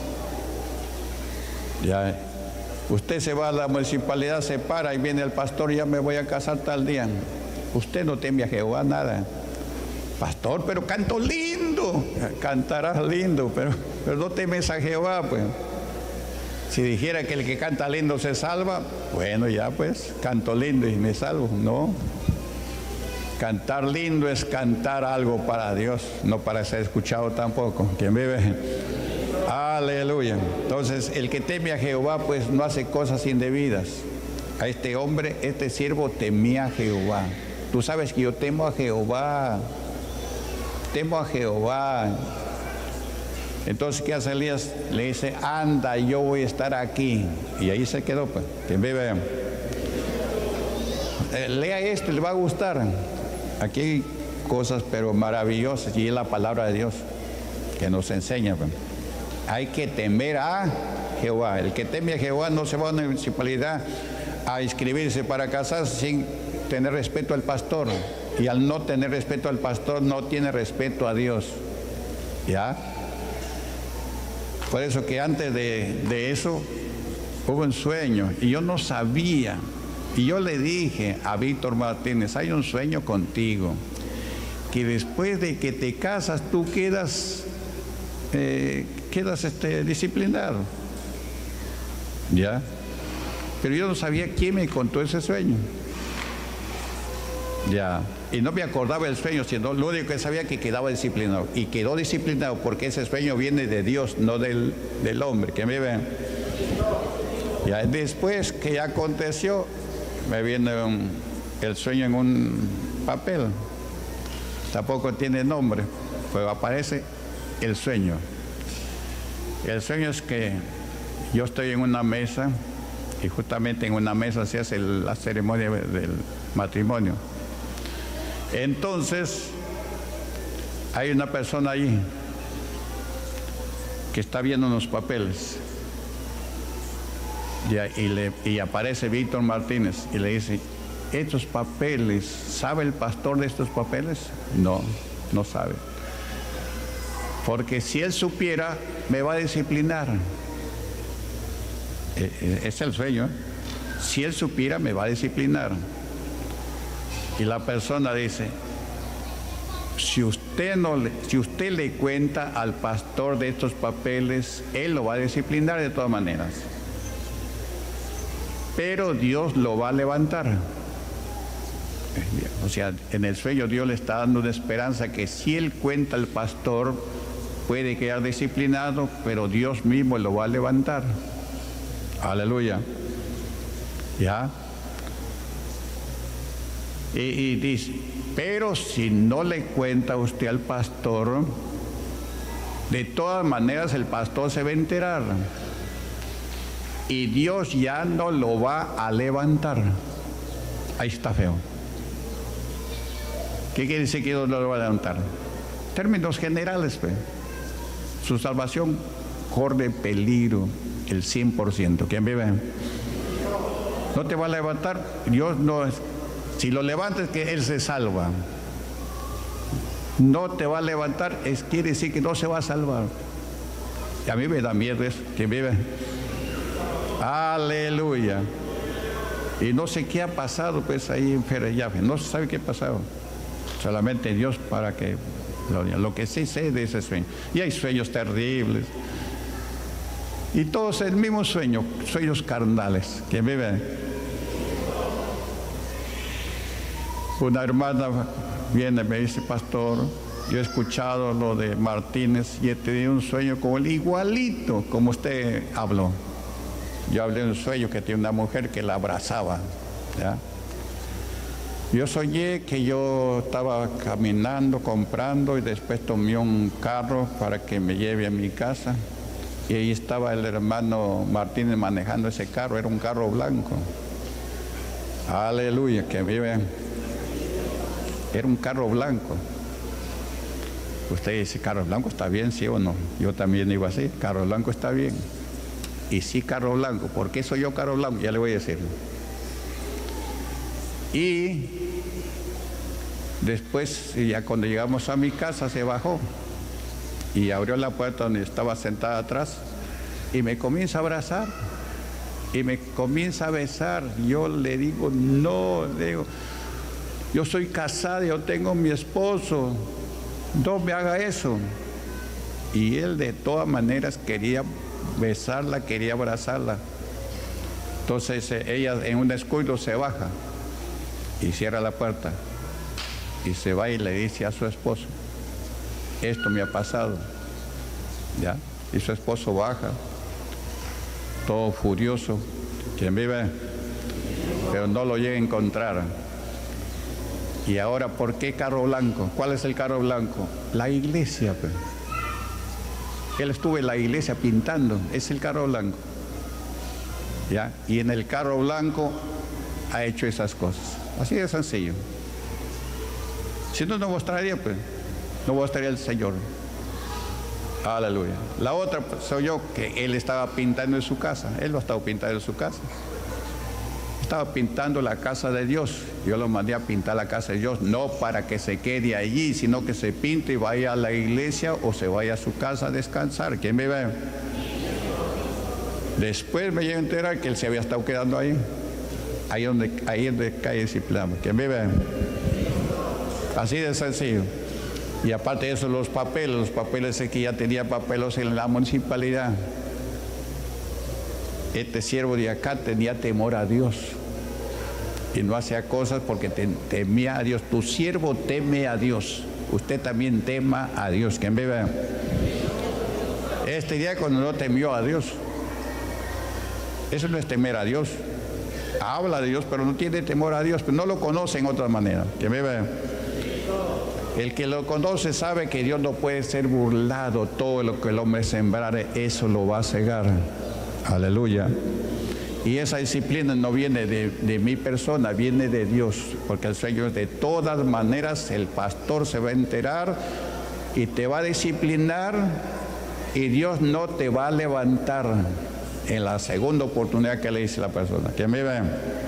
Ya. Usted se va a la municipalidad, se para y viene el pastor, ya me voy a casar tal día. Usted no teme a Jehová nada. Pastor, pero canto lindo. Cantarás lindo, pero, pero no temes a Jehová, pues. Si dijera que el que canta lindo se salva, bueno, ya pues, canto lindo y me salvo. No. Cantar lindo es cantar algo para Dios, no para ser escuchado tampoco. ¿Quién vive? Aleluya. Entonces, el que teme a Jehová, pues no hace cosas indebidas. A este hombre, este siervo temía a Jehová. Tú sabes que yo temo a Jehová. Temo a Jehová. Entonces, ¿qué hace Elías? Le dice, anda, yo voy a estar aquí. Y ahí se quedó, pues. ¿Quién vive? Eh, lea esto, le va a gustar. Aquí hay cosas, pero maravillosas. Y es la palabra de Dios que nos enseña, pues. Hay que temer a Jehová. El que teme a Jehová no se va a una municipalidad a inscribirse para casarse sin tener respeto al pastor. Y al no tener respeto al pastor, no tiene respeto a Dios. ¿Ya? Por eso que antes de, de eso, hubo un sueño. Y yo no sabía. Y yo le dije a Víctor Martínez, hay un sueño contigo. Que después de que te casas, tú quedas... Eh, quedas este, disciplinado. ¿Ya? Pero yo no sabía quién me contó ese sueño. Ya. Y no me acordaba del sueño, sino lo único que sabía que quedaba disciplinado. Y quedó disciplinado porque ese sueño viene de Dios, no del, del hombre. ¿Que me ven? Ya después que ya aconteció, me viene un, el sueño en un papel. Tampoco tiene nombre, pero aparece el sueño. El sueño es que yo estoy en una mesa y justamente en una mesa se hace la ceremonia del matrimonio. Entonces hay una persona allí que está viendo unos papeles y, y, le, y aparece Víctor Martínez y le dice, estos papeles, ¿sabe el pastor de estos papeles? No, no sabe. Porque si él supiera, me va a disciplinar. Es el sueño. Si él supiera, me va a disciplinar. Y la persona dice, si usted, no le, si usted le cuenta al pastor de estos papeles, él lo va a disciplinar de todas maneras. Pero Dios lo va a levantar. O sea, en el sueño Dios le está dando una esperanza que si él cuenta al pastor, puede quedar disciplinado, pero Dios mismo lo va a levantar. Aleluya. ¿Ya? Y, y dice, pero si no le cuenta usted al pastor, de todas maneras el pastor se va a enterar. Y Dios ya no lo va a levantar. Ahí está feo. ¿Qué quiere decir que Dios no lo va a levantar? Términos generales, pues. Su salvación corre peligro el cien por ciento. ¿Quién vive? No te va a levantar. Dios no es. Si lo levantas, que Él se salva. No te va a levantar, es, quiere decir que no se va a salvar. Y a mí me da miedo eso. ¿Quién vive? Aleluya. Y no sé qué ha pasado, pues ahí en Ferreyafe. No se sabe qué ha pasado. Solamente Dios para que. Lo que sí sé de ese sueño. Y hay sueños terribles. Y todos el mismo sueño, sueños carnales. ¿Quién vive? Una hermana viene y me dice, pastor, yo he escuchado lo de Martínez y he tenido un sueño como él, igualito como usted habló. Yo hablé de un sueño que tiene una mujer que la abrazaba. ¿Ya? Yo soñé que yo estaba caminando, comprando y después tomé un carro para que me lleve a mi casa. Y ahí estaba el hermano Martínez manejando ese carro, era un carro blanco. Aleluya, que vive. Era un carro blanco. Usted dice, carro blanco está bien, ¿sí o no? Yo también digo así, carro blanco está bien. Y sí, carro blanco. ¿Por qué soy yo carro blanco? Ya le voy a decir. Y después, ya cuando llegamos a mi casa, se bajó y abrió la puerta donde estaba sentada atrás y me comienza a abrazar y me comienza a besar. Yo le digo, no, le digo, yo soy casada, yo tengo mi esposo, no me haga eso. Y él de todas maneras quería besarla, quería abrazarla. Entonces ella en un descuido se baja y cierra la puerta. y se va y le dice a su esposo, esto me ha pasado, ¿ya? Y su esposo baja, todo furioso, quien vive, pero no lo llega a encontrar. Y ahora, ¿por qué carro blanco? ¿Cuál es el carro blanco? La iglesia, pues. Él estuvo en la iglesia pintando, es el carro blanco, ¿ya? Y en el carro blanco ha hecho esas cosas, así de sencillo. Si no, no mostraría, pues, no mostraría el Señor. Aleluya. La otra pues, soy yo, que él estaba pintando en su casa, él lo estaba pintando en su casa. Estaba pintando la casa de Dios. Yo lo mandé a pintar la casa de Dios, no para que se quede allí, sino que se pinte y vaya a la iglesia o se vaya a su casa a descansar. ¿Quién me ve? Después me llegué a enterar que él se había estado quedando ahí. Ahí donde, ahí donde cae ese plano. ¿Quién me ve? Así de sencillo. Y aparte de eso, los papeles, los papeles es que ya tenía papeles en la municipalidad. Este siervo de acá tenía temor a Dios y no hacía cosas porque temía a Dios. Tu siervo teme a Dios, usted también tema a Dios. ¿Quién vive? Este día cuando no temió a Dios, eso no es temer a Dios. Habla de Dios, pero no tiene temor a Dios, pero no lo conoce en otra manera. ¿Quién vive? El que lo conoce sabe que Dios no puede ser burlado. Todo lo que el hombre sembrare, eso lo va a cegar. Aleluya. Y esa disciplina no viene de, de mi persona, viene de Dios, porque el Señor, de todas maneras, el pastor se va a enterar y te va a disciplinar, y Dios no te va a levantar en la segunda oportunidad que le dice la persona. ¿Quién me ve?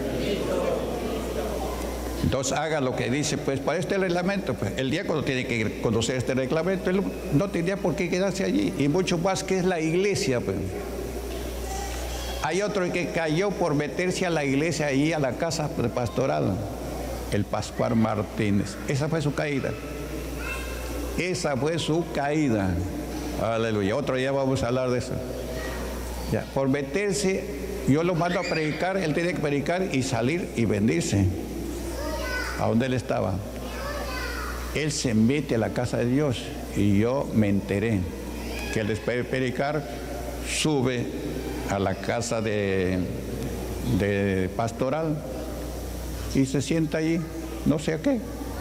Entonces haga lo que dice, pues para este reglamento, pues el diácono tiene que conocer este reglamento, él no tendría por qué quedarse allí, y mucho más que es la iglesia, pues. Hay otro que cayó por meterse a la iglesia allí, a la casa pastoral, el Pascual Martínez. Esa fue su caída. Esa fue su caída. Aleluya. Otro día vamos a hablar de eso. Ya, por meterse, yo lo mando a predicar, él tiene que predicar y salir y venirse a donde él estaba. Él se mete a la casa de Dios y yo me enteré que él después de predicar sube a la casa de, de pastoral y se sienta allí, no sé a qué.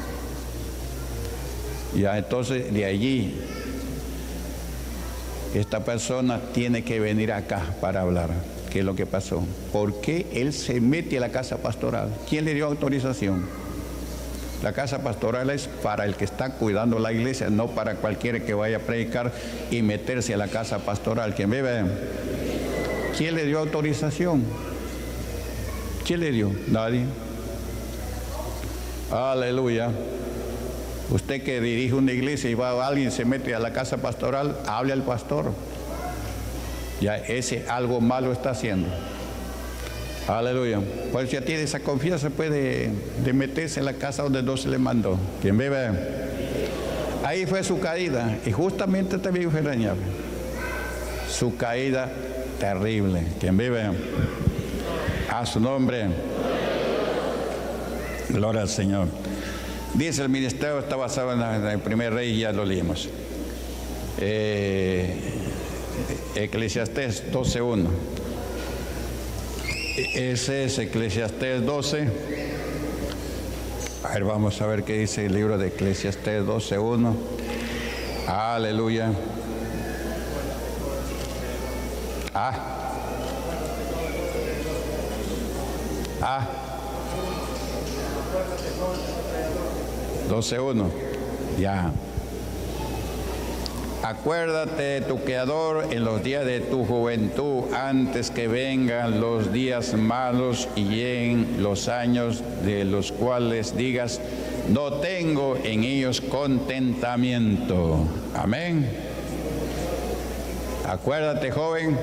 Ya entonces de allí esta persona tiene que venir acá para hablar. ¿Qué es lo que pasó? ¿Por qué él se mete a la casa pastoral? ¿Quién le dio autorización? La casa pastoral es para el que está cuidando la iglesia, no para cualquiera que vaya a predicar y meterse a la casa pastoral. ¿Quién vive? ¿Quién le dio autorización? ¿Quién le dio? Nadie. Aleluya. Usted que dirige una iglesia y va a alguien se mete a la casa pastoral, hable al pastor. Ya ese algo malo está haciendo. Aleluya. Pues ya tiene esa confianza, puede de meterse en la casa donde Dios se le mandó. ¿Quién vive? Ahí fue su caída. Y justamente también fue dañado. Su caída terrible. ¿Quién vive? A su nombre. Gloria al Señor. Dice el ministerio, está basado en el primer rey, ya lo leímos. Eh, Eclesiastés doce uno. Ese es Eclesiastés doce. A ver, vamos a ver qué dice el libro de Eclesiastés doce uno. Aleluya. Ah. Ah. doce uno. Ya. Acuérdate de tu Creador en los días de tu juventud, antes que vengan los días malos y lleguen los años de los cuales digas, no tengo en ellos contentamiento. Amén. Acuérdate, joven.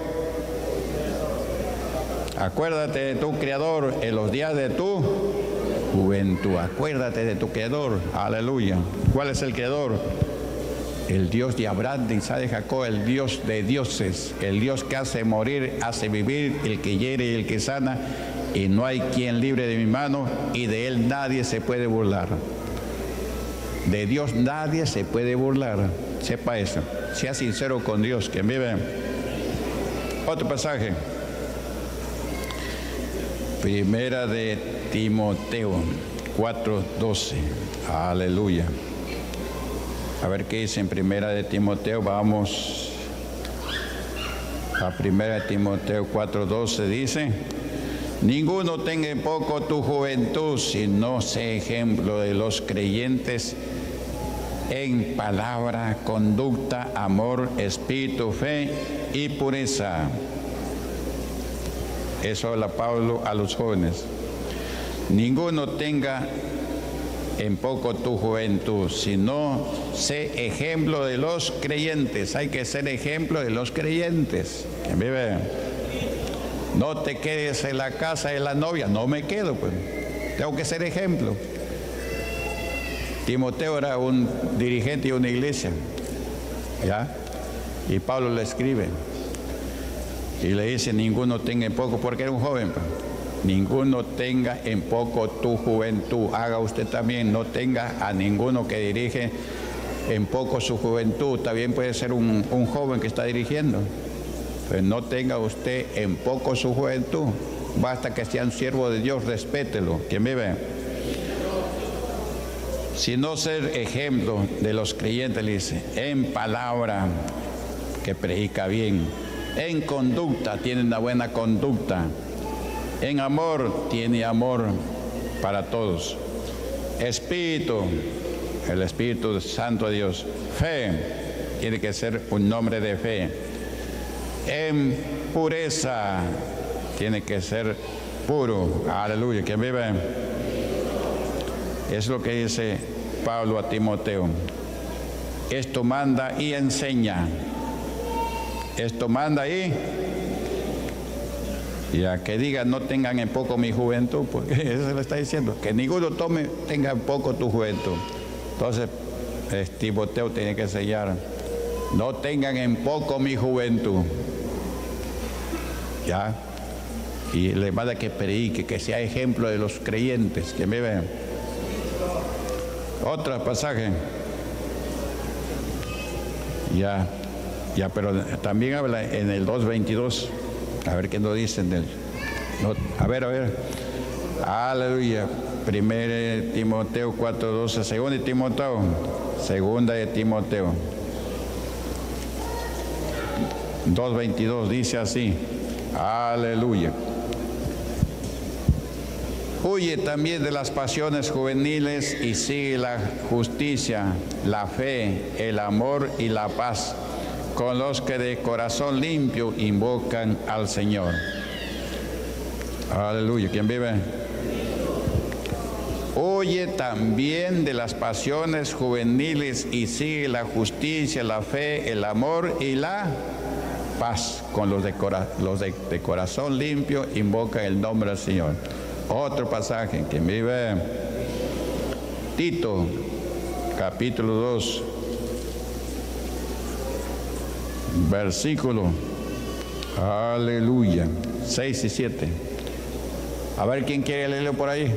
Acuérdate de tu Creador en los días de tu juventud. Acuérdate de tu Creador. Aleluya. ¿Cuál es el Creador? El Dios de Abraham, de Isaac, de Jacob, el Dios de dioses, el Dios que hace morir, hace vivir, el que hiere y el que sana, y no hay quien libre de mi mano, y de él nadie se puede burlar. De Dios nadie se puede burlar. Sepa eso. Sea sincero con Dios. ¿Quién vive? Otro pasaje. Primera de Timoteo cuatro doce. Aleluya. A ver qué dice en Primera de Timoteo. Vamos a Primera de Timoteo cuatro doce. Dice: ninguno tenga en poco tu juventud, sino sé ejemplo de los creyentes en palabra, conducta, amor, espíritu, fe y pureza. Eso habla Pablo a los jóvenes. Ninguno tenga en poco tu juventud, sino sé ejemplo de los creyentes. Hay que ser ejemplo de los creyentes. ¿Quién vive? No te quedes en la casa de la novia. No me quedo, pues. Tengo que ser ejemplo. Timoteo era un dirigente de una iglesia, ¿ya? Y Pablo le escribe y le dice: ninguno tenga en poco, porque era un joven, pues. Ninguno tenga en poco tu juventud. Haga usted también, no tenga a ninguno que dirige en poco su juventud. También puede ser un, un joven que está dirigiendo. Pues no tenga usted en poco su juventud. Basta que sea un siervo de Dios, respételo. ¿Quién vive? Sino ser ejemplo de los creyentes, le dice, en palabra, que predica bien, en conducta, tiene una buena conducta, en amor, tiene amor para todos, espíritu, el Espíritu Santo de Dios, fe, tiene que ser un nombre de fe, en pureza, tiene que ser puro, aleluya. ¿Quién vive? Es lo que dice Pablo a Timoteo. Esto manda y enseña. Esto manda y ya que diga no tengan en poco mi juventud, porque eso le está diciendo, que ninguno tome, tenga en poco tu juventud. Entonces Timoteo tiene que sellar, no tengan en poco mi juventud. Ya. Y le manda que predique, que sea ejemplo de los creyentes, que me vean. Otro pasaje. Ya, ya, pero también habla en el dos veintidós. A ver qué nos dicen él. No, a ver, a ver. Aleluya. Primera de Timoteo cuatro doce. Segunda de Timoteo. Segunda de Timoteo. dos veintidós dice así. Aleluya. Huye también de las pasiones juveniles y sigue la justicia, la fe, el amor y la paz, con los que de corazón limpio invocan al Señor. Aleluya. ¿Quién vive? Huye también de las pasiones juveniles y sigue la justicia, la fe, el amor y la paz, con los de, cora los de, de corazón limpio invocan el nombre del Señor. Otro pasaje que vive Tito, capítulo dos, versículo, aleluya, seis y siete. A ver quién quiere leerlo por ahí.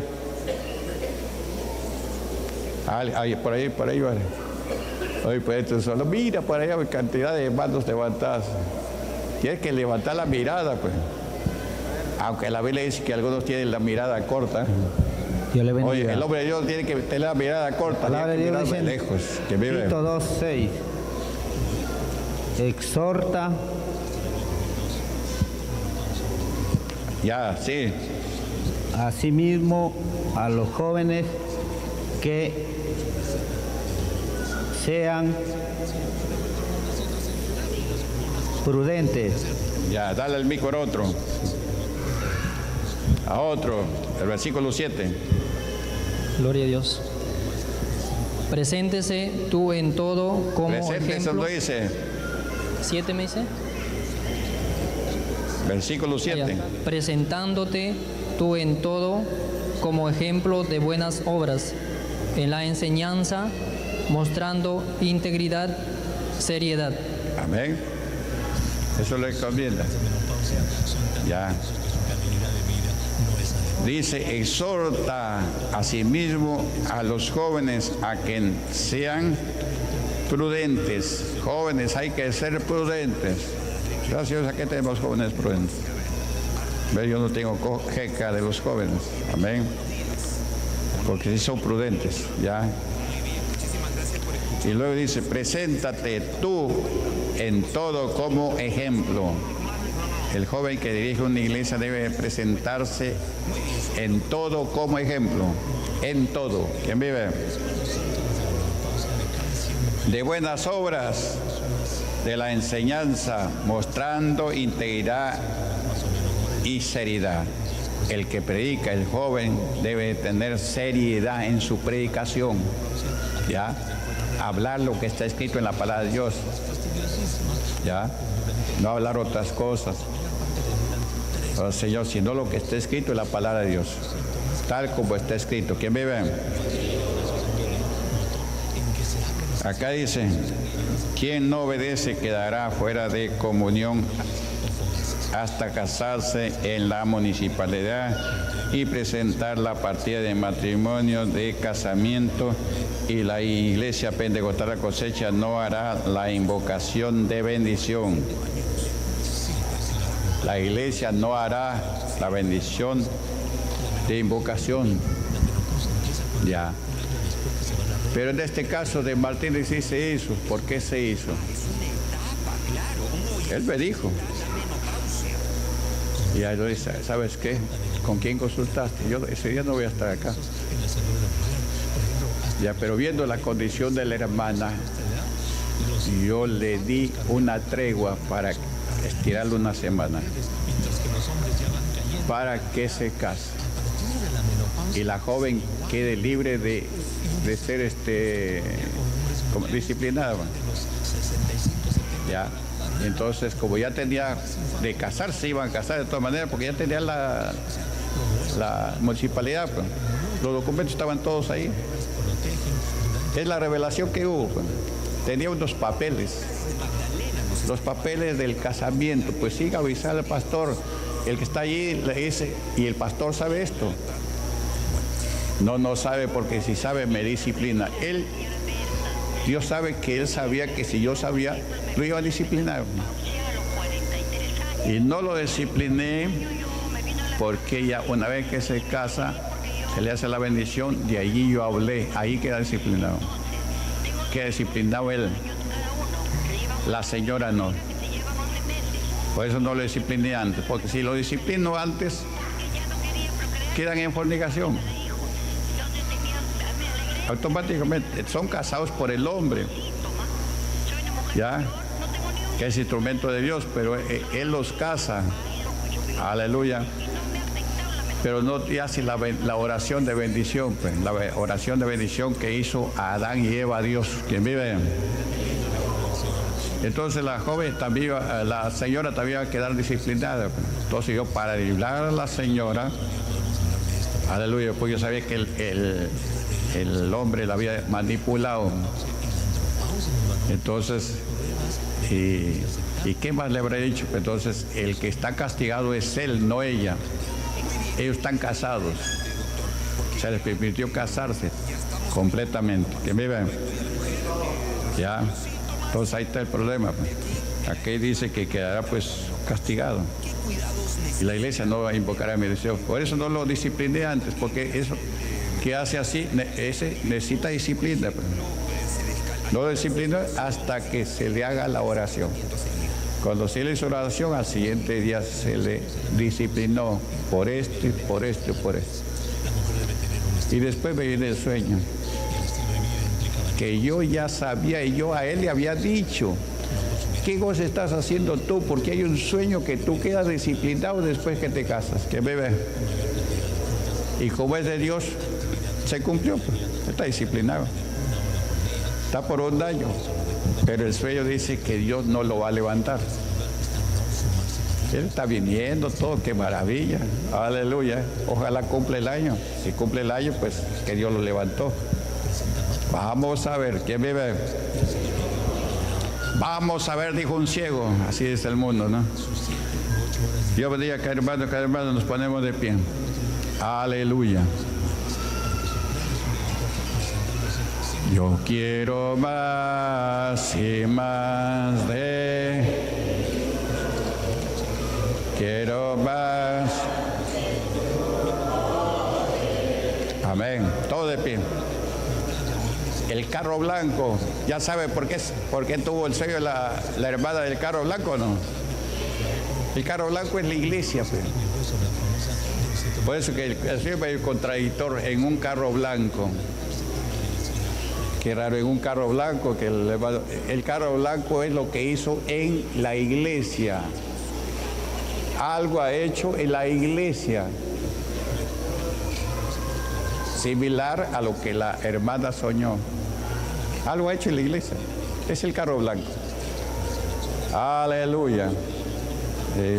Ahí, por ahí, por ahí, vale. Hoy pues esto solo, mira por ahí hay cantidad de manos levantadas. Tienes que levantar la mirada, pues. Aunque la Biblia dice que algunos tienen la mirada corta. Oye, el hombre de Dios tiene que tener la mirada corta, tiene que mirar de lejos. Que vive. Tito dos seis. Exhorta. Ya, sí. Asimismo a los jóvenes que sean prudentes. Ya, dale el micro a otro. A otro, el versículo siete. Gloria a Dios. Preséntese tú en todo como Preséntese, ejemplo. lo dice. ¿Siete me dice? Versículo siete. Presentándote tú en todo como ejemplo de buenas obras, en la enseñanza, mostrando integridad, seriedad. Amén. Eso le conviene. Ya. Dice, exhorta asimismo a los jóvenes a que sean prudentes. Jóvenes, hay que ser prudentes. Gracias a que tenemos jóvenes prudentes. Yo no tengo queja de los jóvenes. Amén. Porque sí son prudentes, ¿ya? Y luego dice, preséntate tú en todo como ejemplo. El joven que dirige una iglesia debe presentarse en todo como ejemplo. En todo. ¿Quién vive? De buenas obras, de la enseñanza, mostrando integridad y seriedad. El que predica, el joven, debe tener seriedad en su predicación. ¿Ya? Hablar lo que está escrito en la palabra de Dios. ¿Ya? No hablar otras cosas. Pero, Señor, sino lo que está escrito en la palabra de Dios. Tal como está escrito. ¿Quién vive? Acá dice, quien no obedece quedará fuera de comunión hasta casarse en la municipalidad y presentar la partida de matrimonio, de casamiento, y la iglesia pentecostal de la cosecha no hará la invocación de bendición. La iglesia no hará la bendición de invocación. Ya. Pero en este caso de Martínez sí se hizo. ¿Por qué se hizo? Él me dijo. Y ahí lo dice, ¿sabes qué? ¿Con quién consultaste? Yo ese día no voy a estar acá. Ya, pero viendo la condición de la hermana, yo le di una tregua para estirarle una semana, para que se case y la joven quede libre de, de ser este como disciplinada. Ya. Entonces, como ya tenía de casarse, iban a casar de todas maneras, porque ya tenía la, la municipalidad, pues. Los documentos estaban todos ahí. Es la revelación que hubo, pues. Tenía unos papeles, los papeles del casamiento. Pues siga a avisar al pastor, el que está allí le dice, y el pastor sabe esto. No, no sabe, porque si sabe me disciplina. Él, Dios sabe que él sabía que si yo sabía, lo iba a disciplinar. Y no lo discipliné porque ya una vez que se casa, se le hace la bendición, de allí yo hablé, ahí queda disciplinado. Queda disciplinado él. La señora no. Por eso no lo discipliné antes, porque si lo disciplino antes, quedan en fornicación. Automáticamente son casados por el hombre, ya, que es instrumento de Dios, pero él los casa, aleluya, pero no hace la, la oración de bendición, pues, la oración de bendición que hizo a Adán y Eva a Dios, quien vive. Entonces la joven también, la señora también va a quedar disciplinada, pues. Entonces yo, para librar a la señora, aleluya, pues yo sabía que el, el el hombre la había manipulado. Entonces, y, ¿y qué más le habré dicho? Entonces, el que está castigado es él, no ella. Ellos están casados. Se les permitió casarse completamente. ¿Que viven? Ya. Entonces ahí está el problema. Aquí dice que quedará pues castigado. Y la iglesia no va a invocar a mi deseo. Por eso no lo discipliné antes, porque eso que hace así, ese necesita disciplina. No lo disciplina hasta que se le haga la oración. Cuando se le hizo la oración, al siguiente día se le disciplinó por esto y por esto y por esto. Y después me viene el sueño, que yo ya sabía y yo a él le había dicho, ¿qué cosa estás haciendo tú? Porque hay un sueño que tú quedas disciplinado después que te casas. ¿Qué bebé? Y como es de Dios, se cumplió, pues. Está disciplinado. Está por un daño. Pero el sueño dice que Dios no lo va a levantar. Él está viniendo todo, qué maravilla. Aleluya. Ojalá cumple el año. Si cumple el año, pues que Dios lo levantó. Vamos a ver, ¿quién vive? Vamos a ver, dijo un ciego. Así es el mundo, ¿no? Dios bendiga, cada hermano, cada hermano, nos ponemos de pie. Aleluya. Yo quiero más y más de, quiero más. Amén. Todo de pie. El carro blanco, ¿ya sabe por qué, por qué tuvo el sello la, la hermana del carro blanco o no? El carro blanco es la iglesia, pues. Por eso que el, el, el contradictor en un carro blanco. Qué raro, en un carro blanco, que el, el carro blanco es lo que hizo en la iglesia. Algo ha hecho en la iglesia. Similar a lo que la hermana soñó. Algo ha hecho en la iglesia. Es el carro blanco. Aleluya. Eh,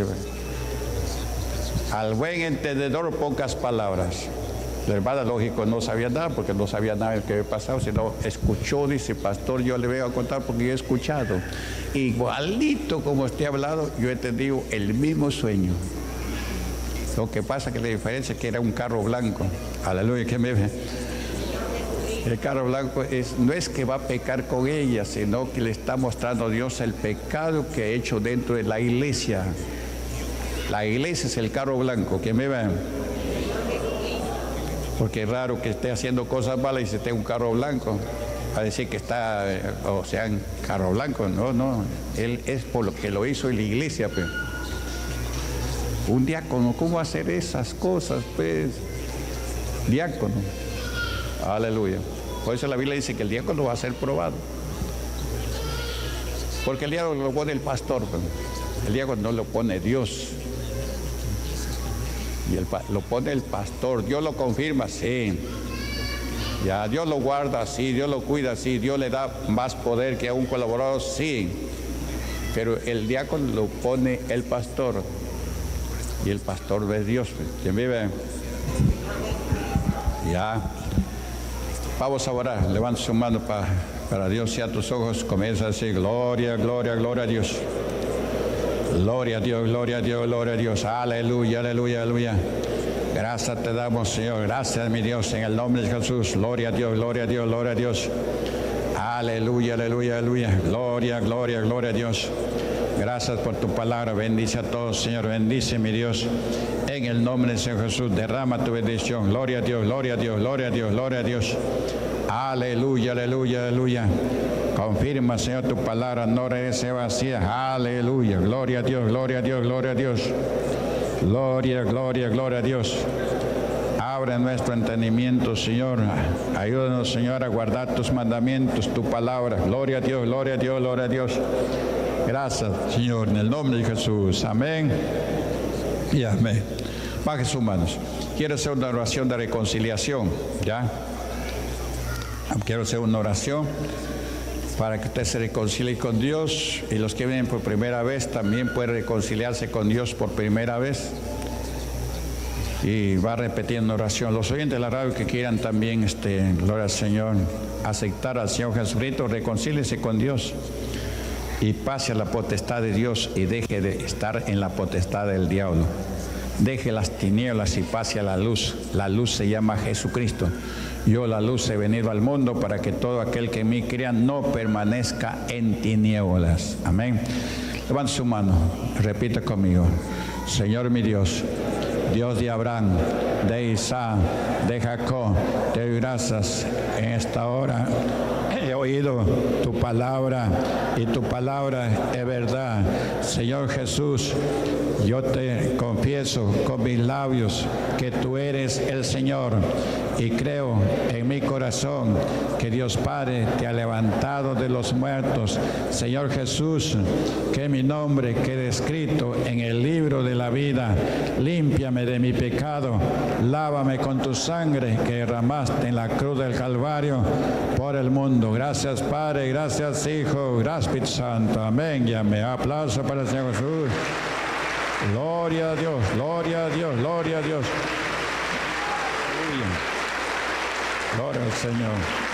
al buen entendedor, pocas palabras. La hermana, lógico, no sabía nada porque no sabía nada de lo que había pasado, sino escuchó, dice, pastor, yo le voy a contar porque yo he escuchado. Igualito como usted ha hablado, yo he entendido el mismo sueño. Lo que pasa que la diferencia es que era un carro blanco. Aleluya, que me ve. El carro blanco es, no es que va a pecar con ella, sino que le está mostrando a Dios el pecado que ha hecho dentro de la iglesia. La iglesia es el carro blanco, que me ve. Porque es raro que esté haciendo cosas malas y se esté un carro blanco. A decir que está, o sea, en carro blanco. No, no. Él es por lo que lo hizo en la iglesia, pues. Un diácono, ¿cómo hacer esas cosas, pues? Diácono. Aleluya. Por eso la Biblia dice que el diácono va a ser probado. Porque el diácono lo pone el pastor, pues. El diácono no lo pone Dios. Y el, lo pone el pastor. Dios lo confirma, sí. Ya, Dios lo guarda, sí. Dios lo cuida, sí. Dios le da más poder que a un colaborador, sí. Pero el diácono lo pone el pastor. Y el pastor ve Dios. ¿Quién vive? Ya. Vamos a orar. Levanta su mano para, para Dios. Cierra tus ojos. Comienza a decir gloria, gloria, gloria a Dios. Gloria a Dios, gloria a Dios, gloria a Dios. Aleluya, aleluya, aleluya. Gracias te damos, Señor. Gracias, mi Dios, en el nombre de Jesús. Gloria a Dios, gloria a Dios, gloria a Dios. Aleluya, aleluya, aleluya. Gloria, gloria, gloria a Dios. Gracias por tu palabra. Bendice a todos, Señor. Bendice, mi Dios. En el nombre del Señor Jesús, derrama tu bendición. Gloria a Dios, gloria a Dios, gloria a Dios, gloria a Dios. Aleluya, aleluya, aleluya. Confirma, Señor, tu palabra, no regrese vacía. Aleluya. Gloria a Dios, gloria a Dios, gloria a Dios. Gloria, gloria, gloria a Dios. Abre nuestro entendimiento, Señor. Ayúdanos, Señor, a guardar tus mandamientos, tu palabra. Gloria a Dios, gloria a Dios, gloria a Dios. Gracias, Señor, en el nombre de Jesús. Amén y amén. Baje sus manos. Quiero hacer una oración de reconciliación, ¿ya? Quiero hacer una oración para que usted se reconcilie con Dios, y los que vienen por primera vez también pueden reconciliarse con Dios por primera vez. Y va repitiendo oración. Los oyentes de la radio que quieran también, este, gloria al Señor, aceptar al Señor Jesucristo, reconcíliese con Dios y pase a la potestad de Dios y deje de estar en la potestad del diablo. Deje las tinieblas y pase a la luz. La luz se llama Jesucristo. Yo, la luz, he venido al mundo para que todo aquel que en mí crea no permanezca en tinieblas. Amén. Levanta su mano, repita conmigo. Señor mi Dios, Dios de Abraham, de Isaac, de Jacob, te doy gracias en esta hora. He oído tu palabra y tu palabra es verdad. Señor Jesús, yo te confieso con mis labios que tú eres el Señor, y creo en mi corazón que Dios Padre te ha levantado de los muertos. Señor Jesús, que mi nombre quede escrito en el libro de la vida. Límpiame de mi pecado, lávame con tu sangre que derramaste en la cruz del Calvario por el mundo. Gracias Padre, gracias Hijo, gracias Espíritu Santo. Amén y amén. Aplauso para el Señor Jesús. Gloria a Dios, gloria a Dios, gloria a Dios. Gloria al Señor.